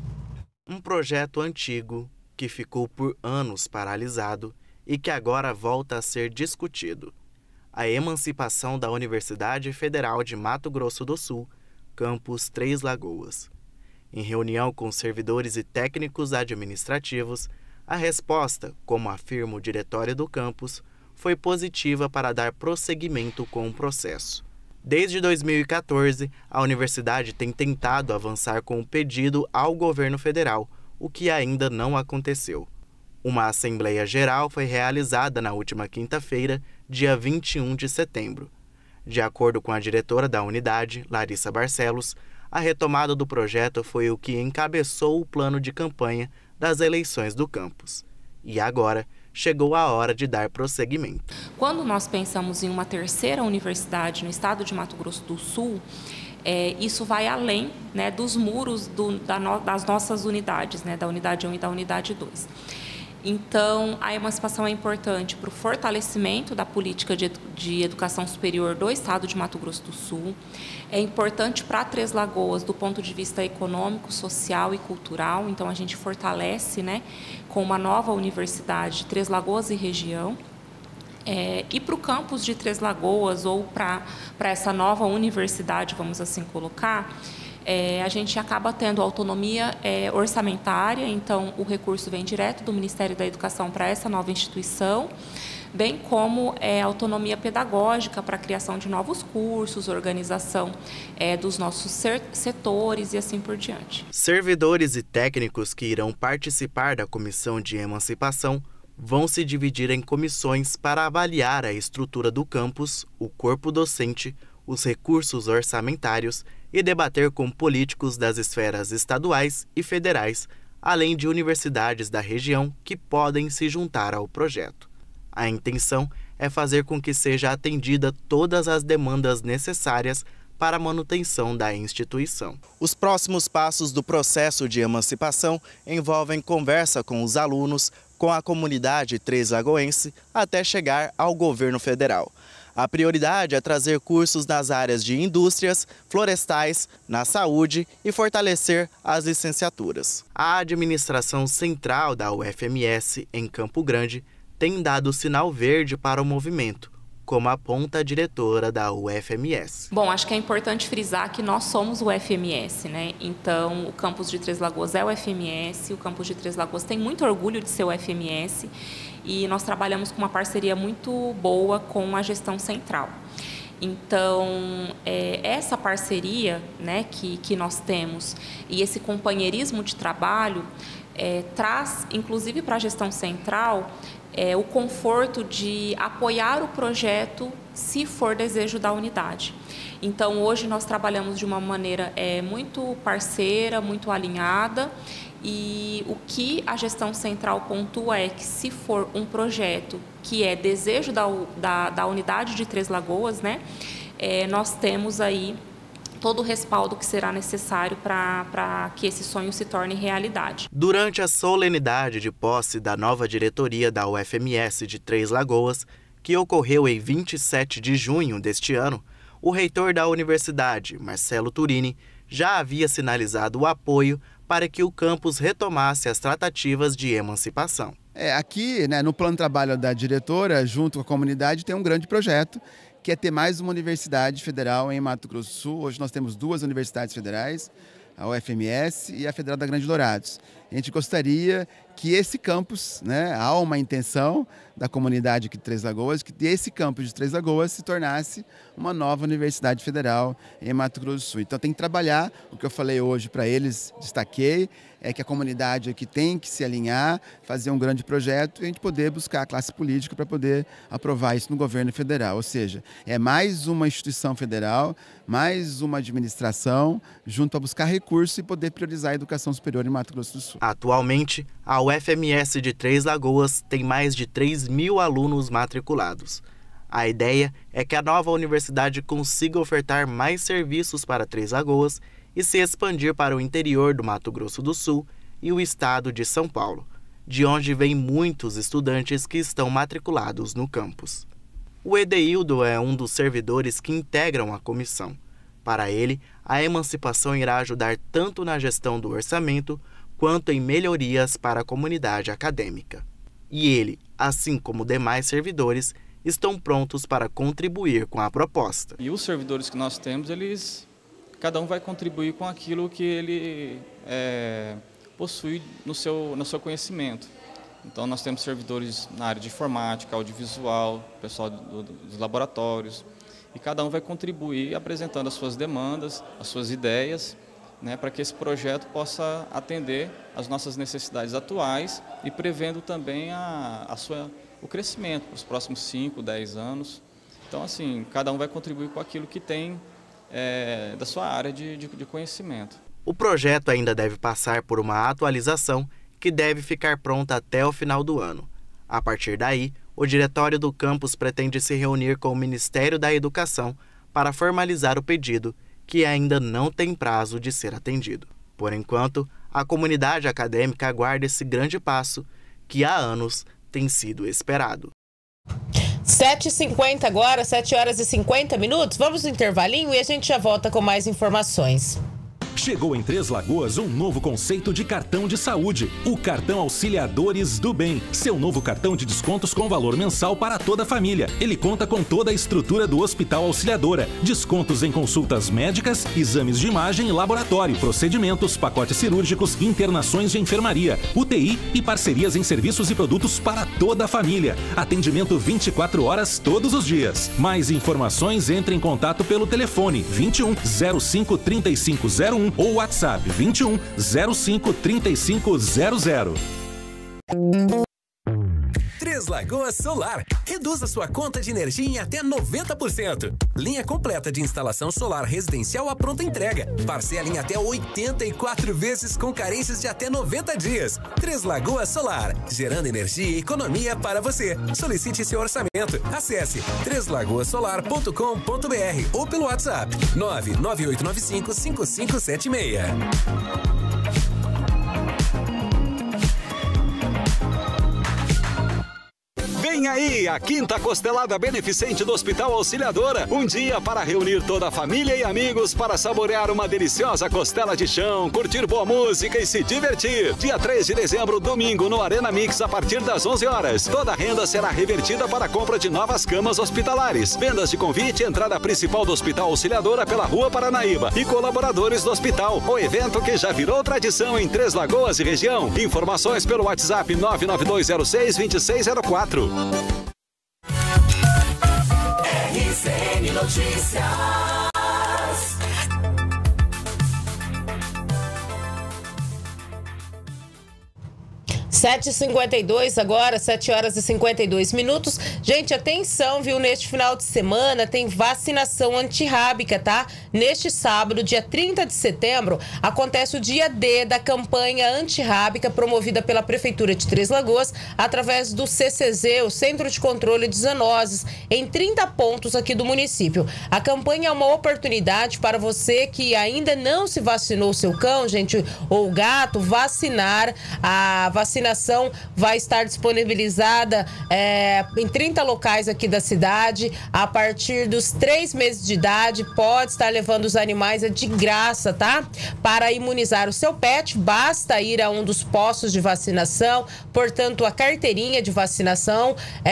Um projeto antigo que ficou por anos paralisado e que agora volta a ser discutido. A emancipação da Universidade Federal de Mato Grosso do Sul, campus Três Lagoas. Em reunião com servidores e técnicos administrativos, a resposta, como afirma o diretório do campus, foi positiva para dar prosseguimento com o processo. Desde dois mil e quatorze, a universidade tem tentado avançar com o pedido ao governo federal, o que ainda não aconteceu. Uma Assembleia Geral foi realizada na última quinta-feira, dia vinte e um de setembro. De acordo com a diretora da unidade, Larissa Barcelos, a retomada do projeto foi o que encabeçou o plano de campanha das eleições do campus. E agora, chegou a hora de dar prosseguimento. Quando nós pensamos em uma terceira universidade no estado de Mato Grosso do Sul, é, isso vai além, né, dos muros do, da no, das nossas unidades, né, da unidade um e da unidade dois. Então, a emancipação é importante para o fortalecimento da política de, de educação superior do Estado de Mato Grosso do Sul. É importante para Três Lagoas do ponto de vista econômico, social e cultural. Então, a gente fortalece, né, com uma nova universidade de Três Lagoas e região. É, e para o campus de Três Lagoas, ou para essa nova universidade, vamos assim colocar, É, a gente acaba tendo autonomia é, orçamentária, então o recurso vem direto do Ministério da Educação para essa nova instituição, bem como é, autonomia pedagógica para a criação de novos cursos, organização é, dos nossos setores e assim por diante. Servidores e técnicos que irão participar da Comissão de Emancipação vão se dividir em comissões para avaliar a estrutura do campus, o corpo docente, os recursos orçamentários e debater com políticos das esferas estaduais e federais, além de universidades da região que podem se juntar ao projeto. A intenção é fazer com que seja atendida todas as demandas necessárias para a manutenção da instituição. Os próximos passos do processo de emancipação envolvem conversa com os alunos, com a comunidade três lagoense, até chegar ao governo federal. A prioridade é trazer cursos nas áreas de indústrias, florestais, na saúde e fortalecer as licenciaturas. A administração central da U F M S em Campo Grande tem dado sinal verde para o movimento, como aponta a diretora da U F M S. Bom, acho que é importante frisar que nós somos o U F M S, né? Então, o campus de Três Lagoas é o U F M S, o campus de Três Lagoas tem muito orgulho de ser o U F M S e nós trabalhamos com uma parceria muito boa com a gestão central. Então, é, essa parceria, né, que, que nós temos e esse companheirismo de trabalho é, traz, inclusive para a gestão central, É, o conforto de apoiar o projeto se for desejo da unidade. Então, hoje nós trabalhamos de uma maneira é, muito parceira, muito alinhada, e o que a gestão central pontua é que se for um projeto que é desejo da, da, da unidade de Três Lagoas, né, é, nós temos aí todo o respaldo que será necessário para que esse sonho se torne realidade. Durante a solenidade de posse da nova diretoria da U F M S de Três Lagoas, que ocorreu em vinte e sete de junho deste ano, o reitor da universidade, Marcelo Turini, já havia sinalizado o apoio para que o campus retomasse as tratativas de emancipação. É, aqui, né, no plano de trabalho da diretora, junto com a comunidade, tem um grande projeto, que é ter mais uma universidade federal em Mato Grosso do Sul. Hoje nós temos duas universidades federais, a U F M S e a Federal da Grande Dourados. A gente gostaria que esse campus, né, há uma intenção da comunidade aqui de Três Lagoas, que esse campus de Três Lagoas se tornasse uma nova universidade federal em Mato Grosso do Sul. Então tem que trabalhar, o que eu falei hoje para eles, destaquei, é que a comunidade aqui tem que se alinhar, fazer um grande projeto e a gente poder buscar a classe política para poder aprovar isso no governo federal. Ou seja, é mais uma instituição federal, mais uma administração, junto a buscar recursos e poder priorizar a educação superior em Mato Grosso do Sul. Atualmente, a U F M S de Três Lagoas tem mais de três mil alunos matriculados. A ideia é que a nova universidade consiga ofertar mais serviços para Três Lagoas e se expandir para o interior do Mato Grosso do Sul e o estado de São Paulo, de onde vêm muitos estudantes que estão matriculados no campus. O Edeildo é um dos servidores que integram a comissão. Para ele, a emancipação irá ajudar tanto na gestão do orçamento quanto em melhorias para a comunidade acadêmica. E ele, assim como demais servidores, estão prontos para contribuir com a proposta. E os servidores que nós temos, eles, cada um vai contribuir com aquilo que ele é, possui no seu, no seu conhecimento. Então nós temos servidores na área de informática, audiovisual, pessoal do, dos laboratórios, e cada um vai contribuir apresentando as suas demandas, as suas ideias, né, para que esse projeto possa atender às nossas necessidades atuais e prevendo também a, a sua, o crescimento para os próximos cinco, dez anos. Então, assim, cada um vai contribuir com aquilo que tem é, da sua área de, de, de conhecimento. O projeto ainda deve passar por uma atualização que deve ficar pronta até o final do ano. A partir daí, o diretório do campus pretende se reunir com o Ministério da Educação para formalizar o pedido, que ainda não tem prazo de ser atendido. Por enquanto, a comunidade acadêmica aguarda esse grande passo, que há anos tem sido esperado. sete e cinquenta agora, sete horas e cinquenta minutos. Vamos no intervalinho e a gente já volta com mais informações. Chegou em Três Lagoas um novo conceito de cartão de saúde, o Cartão Auxiliadores do Bem. Seu novo cartão de descontos com valor mensal para toda a família. Ele conta com toda a estrutura do Hospital Auxiliadora. Descontos em consultas médicas, exames de imagem e laboratório, procedimentos, pacotes cirúrgicos, internações de enfermaria, U T I e parcerias em serviços e produtos para toda a família. Atendimento vinte e quatro horas todos os dias. Mais informações, entre em contato pelo telefone vinte e um, zero cinco, trinta e cinco zero um ou WhatsApp vinte e um, zero cinco, trinta e cinco zero zero. Três Lagoas Solar. Reduza sua conta de energia em até noventa por cento. Linha completa de instalação solar residencial à pronta entrega. Parcela em até oitenta e quatro vezes com carências de até noventa dias. Três Lagoas Solar. Gerando energia e economia para você. Solicite seu orçamento. Acesse três lagoas solar ponto com ponto br ou pelo WhatsApp nove nove oito nove cinco, cinco cinco sete seis. Vem aí a quinta costelada beneficente do Hospital Auxiliadora. Um dia para reunir toda a família e amigos para saborear uma deliciosa costela de chão, curtir boa música e se divertir. Dia três de dezembro, domingo, no Arena Mix, a partir das onze horas. Toda a renda será revertida para a compra de novas camas hospitalares. Vendas de convite, entrada principal do Hospital Auxiliadora pela Rua Paranaíba e colaboradores do hospital. O evento que já virou tradição em Três Lagoas e região. Informações pelo WhatsApp nove nove dois zero seis, dois seis zero quatro. R C N Notícias. sete e cinquenta e dois agora, sete horas e cinquenta e dois minutos. Gente, atenção, viu? Neste final de semana tem vacinação antirrábica, tá? Neste sábado, dia trinta de setembro, acontece o dia D da campanha antirrábica promovida pela Prefeitura de Três Lagoas através do C C Z, o Centro de Controle de Zoonoses, em trinta pontos aqui do município. A campanha é uma oportunidade para você que ainda não se vacinou o seu cão, gente, ou gato, vacinar. A vacinação vai estar disponibilizada é, em trinta locais aqui da cidade. A partir dos três meses de idade, pode estar levando os animais de graça, tá? Para imunizar o seu pet, basta ir a um dos postos de vacinação, portanto, a carteirinha de vacinação.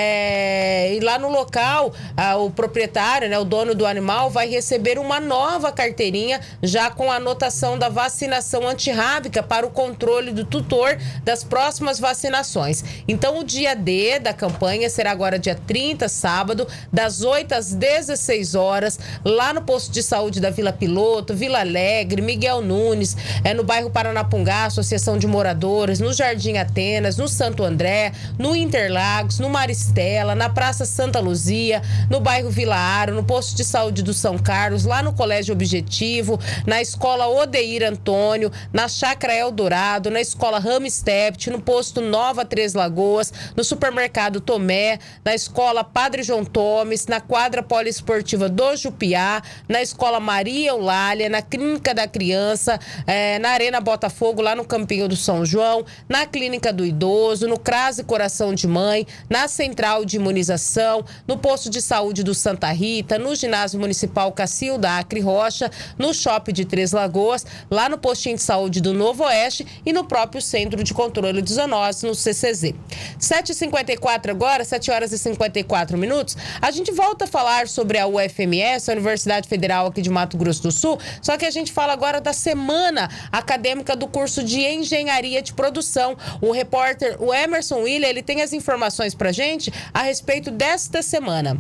É, e lá no local, a, o proprietário, né, o dono do animal, vai receber uma nova carteirinha, já com a anotação da vacinação antirrábica para o controle do tutor das próximas vacinações. Então, o dia D da campanha será agora dia trinta, sábado, das oito às dezesseis horas, lá no posto de saúde da Vila Piloto, Vila Alegre, Miguel Nunes, é no bairro Paranapungá, Associação de Moradores, no Jardim Atenas, no Santo André, no Interlagos, no Maristela, na Praça Santa Luzia, no bairro Vila Aro, no posto de saúde do São Carlos, lá no Colégio Objetivo, na Escola Odeir Antônio, na Chácara Eldorado, na Escola Ramstedt, no posto Nova Três Lagoas, no Supermercado Tomé, na Escola Padre João Tomes, na Quadra Poliesportiva do Jupiá, na Escola Maria Eulália, na Clínica da Criança, eh, na Arena Botafogo, lá no Campinho do São João, na Clínica do Idoso, no Crase Coração de Mãe, na Central de Imunização, no Posto de Saúde do Santa Rita, no Ginásio Municipal Cacilda Acre Rocha, no Shopping de Três Lagoas, lá no Postinho de Saúde do Novo Oeste e no próprio Centro de Controle de Zoonoses, no C C Z. sete e cinquenta e quatro agora, sete horas e cinquenta e quatro minutos. A gente volta a falar sobre a U F M S, a Universidade Federal aqui de Mato Grosso do Sul, só que a gente fala agora da semana acadêmica do curso de Engenharia de Produção. O repórter, o Emerson William, ele tem as informações pra gente a respeito desta semana.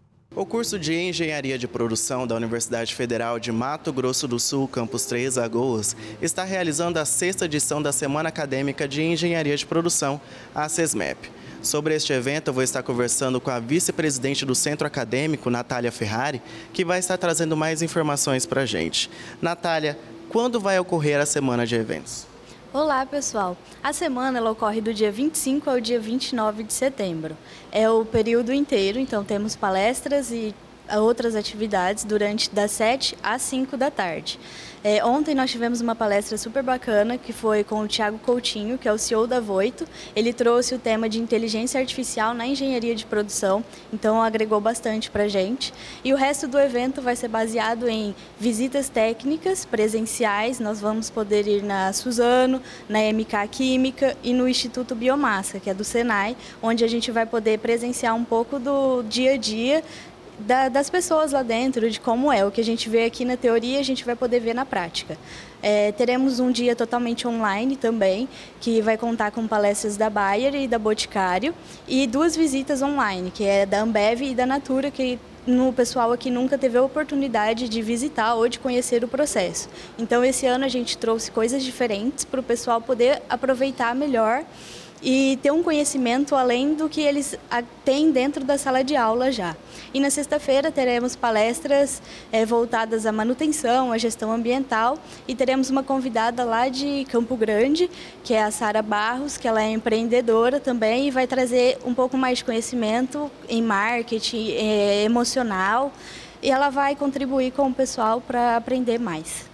O curso de Engenharia de Produção da Universidade Federal de Mato Grosso do Sul, campus Três Lagoas, está realizando a sexta edição da Semana Acadêmica de Engenharia de Produção, a SESMEP. Sobre este evento, eu vou estar conversando com a vice-presidente do Centro Acadêmico, Natália Ferrari, que vai estar trazendo mais informações para a gente. Natália, quando vai ocorrer a semana de eventos? Olá, pessoal! A semana ela ocorre do dia vinte e cinco ao dia vinte e nove de setembro. É o período inteiro, então temos palestras e outras atividades durante das sete às cinco da tarde. É, ontem nós tivemos uma palestra super bacana, que foi com o Thiago Coutinho, que é o C E O da Voito. Ele trouxe o tema de inteligência artificial na engenharia de produção, então agregou bastante para a gente. E o resto do evento vai ser baseado em visitas técnicas presenciais. Nós vamos poder ir na Suzano, na M K Química e no Instituto Biomassa, que é do Senai, onde a gente vai poder presenciar um pouco do dia a dia Da, das pessoas lá dentro, de como é. O que a gente vê aqui na teoria, a gente vai poder ver na prática. É, teremos um dia totalmente online também, que vai contar com palestras da Bayer e da Boticário, e duas visitas online, que é da Ambev e da Natura, que no pessoal aqui nunca teve a oportunidade de visitar ou de conhecer o processo. Então, esse ano a gente trouxe coisas diferentes para o pessoal poder aproveitar melhor e ter um conhecimento além do que eles têm dentro da sala de aula já. E na sexta-feira teremos palestras é, voltadas à manutenção, à gestão ambiental, e teremos uma convidada lá de Campo Grande, que é a Sara Barros, que ela é empreendedora também e vai trazer um pouco mais de conhecimento em marketing é, emocional, e ela vai contribuir com o pessoal para aprender mais.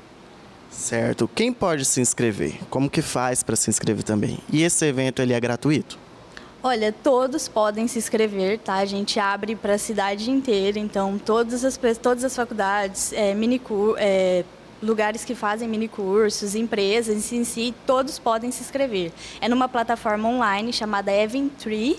Certo. Quem pode se inscrever? Como que faz para se inscrever também? E esse evento ele é gratuito? Olha, todos podem se inscrever, tá? A gente abre para a cidade inteira, então todas as, todas as faculdades, é, minicur, é, lugares que fazem minicursos, empresas em si, todos podem se inscrever. É numa plataforma online chamada Eventree,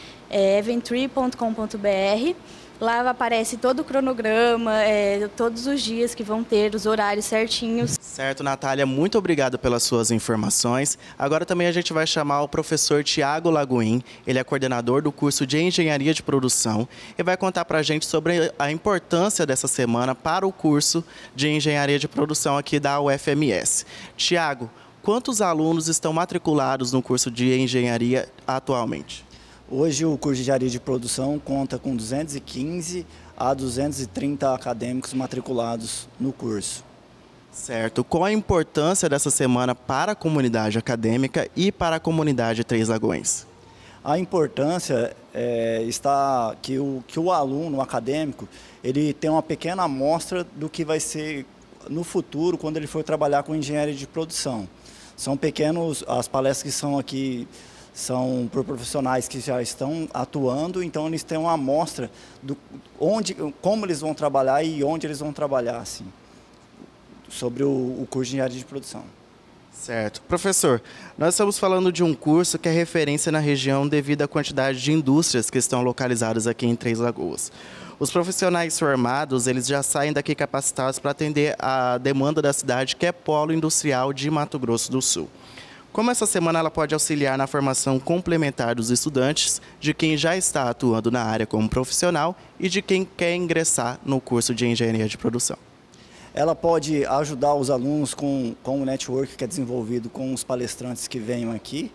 é eventree ponto com ponto br. Lá aparece todo o cronograma, é, todos os dias que vão ter, os horários certinhos. Certo, Natália, muito obrigado pelas suas informações. Agora também a gente vai chamar o professor Thiago Laguin, ele é coordenador do curso de Engenharia de Produção e vai contar para a gente sobre a importância dessa semana para o curso de Engenharia de Produção aqui da U F M S. Thiago, quantos alunos estão matriculados no curso de Engenharia atualmente? Hoje o curso de Engenharia de Produção conta com duzentos e quinze a duzentos e trinta acadêmicos matriculados no curso. Certo. Qual a importância dessa semana para a comunidade acadêmica e para a comunidade Três Lagoas? A importância é, está que o, que o aluno, o acadêmico, ele tem uma pequena amostra do que vai ser no futuro quando ele for trabalhar com engenharia de produção. São pequenos, as palestras que são aqui são por profissionais que já estão atuando, então eles têm uma amostra do onde, como eles vão trabalhar e onde eles vão trabalhar, assim, sobre o, o curso de engenharia de produção. Certo. Professor, nós estamos falando de um curso que é referência na região devido à quantidade de indústrias que estão localizadas aqui em Três Lagoas. Os profissionais formados, eles já saem daqui capacitados para atender a demanda da cidade, que é polo industrial de Mato Grosso do Sul. Como essa semana ela pode auxiliar na formação complementar dos estudantes, de quem já está atuando na área como profissional e de quem quer ingressar no curso de Engenharia de Produção? Ela pode ajudar os alunos com, com o network que é desenvolvido com os palestrantes que venham aqui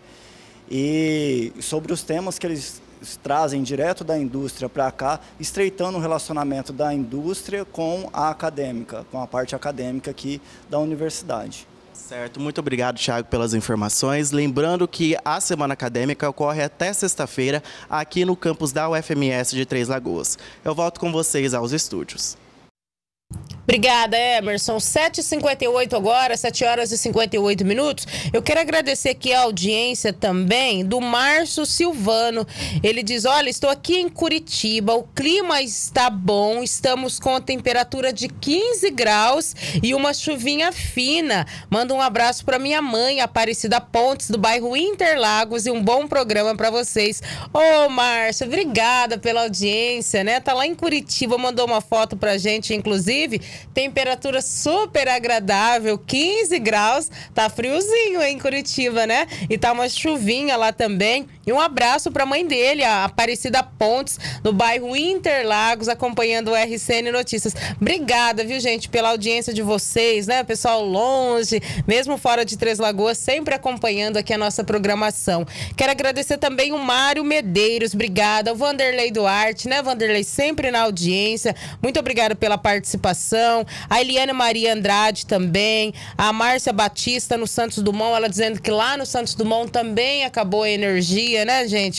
e sobre os temas que eles trazem direto da indústria para cá, estreitando o relacionamento da indústria com a acadêmica, com a parte acadêmica aqui da universidade. Certo, muito obrigado, Thiago, pelas informações. Lembrando que a Semana Acadêmica ocorre até sexta-feira aqui no campus da U F M S de Três Lagoas. Eu volto com vocês aos estúdios. Obrigada, Emerson. sete e cinquenta e oito agora, sete horas e cinquenta e oito minutos. Eu quero agradecer aqui a audiência também do Márcio Silvano. Ele diz, olha, estou aqui em Curitiba, o clima está bom, estamos com a temperatura de quinze graus e uma chuvinha fina. Manda um abraço para minha mãe, Aparecida Pontes, do bairro Interlagos, e um bom programa para vocês. Ô, Márcio, obrigada pela audiência, né? Tá lá em Curitiba, mandou uma foto pra gente, inclusive. Temperatura super agradável, quinze graus, tá friozinho em Curitiba, né? E tá uma chuvinha lá também. E um abraço pra mãe dele, a Aparecida Pontes, no bairro Interlagos, acompanhando o R C N Notícias. Obrigada, viu, gente, pela audiência de vocês, né? Pessoal longe, mesmo fora de Três Lagoas, sempre acompanhando aqui a nossa programação. Quero agradecer também o Mário Medeiros, obrigada. O Vanderlei Duarte, né, Vanderlei, sempre na audiência. Muito obrigada pela participação. A Eliane Maria Andrade também, a Márcia Batista no Santos Dumont, ela dizendo que lá no Santos Dumont também acabou a energia, né, gente?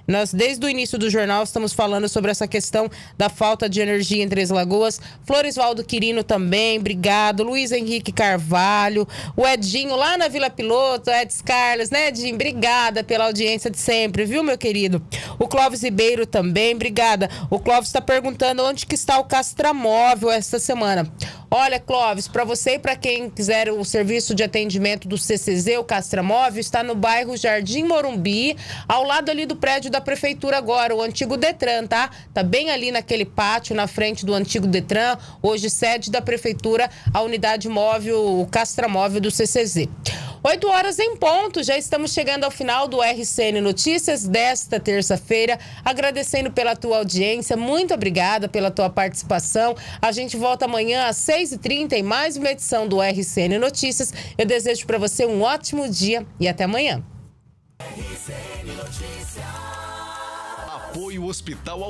Nós, desde o início do jornal, estamos falando sobre essa questão da falta de energia em Três Lagoas. Floresvaldo Quirino também, obrigado. Luiz Henrique Carvalho, o Edinho lá na Vila Piloto, Edson Carlos, né, Edinho? Obrigada pela audiência de sempre, viu, meu querido? O Clóvis Ribeiro também, obrigada. O Clóvis está perguntando onde que está o Castramóvel esta semana. Olha, Clóvis, para você e para quem quiser o serviço de atendimento do C C Z, o Castramóvel, está no bairro Jardim Morumbi, ao lado ali do prédio da prefeitura agora, o antigo Detran, tá? Tá bem ali naquele pátio, na frente do antigo Detran, hoje sede da prefeitura, a unidade móvel, o Castramóvel do C C Z. oito horas em ponto, já estamos chegando ao final do R C N Notícias desta terça-feira, agradecendo pela tua audiência, muito obrigada pela tua participação. A gente volta amanhã às seis e trinta em mais uma edição do R C N Notícias. Eu desejo para você um ótimo dia e até amanhã. Apoio Hospital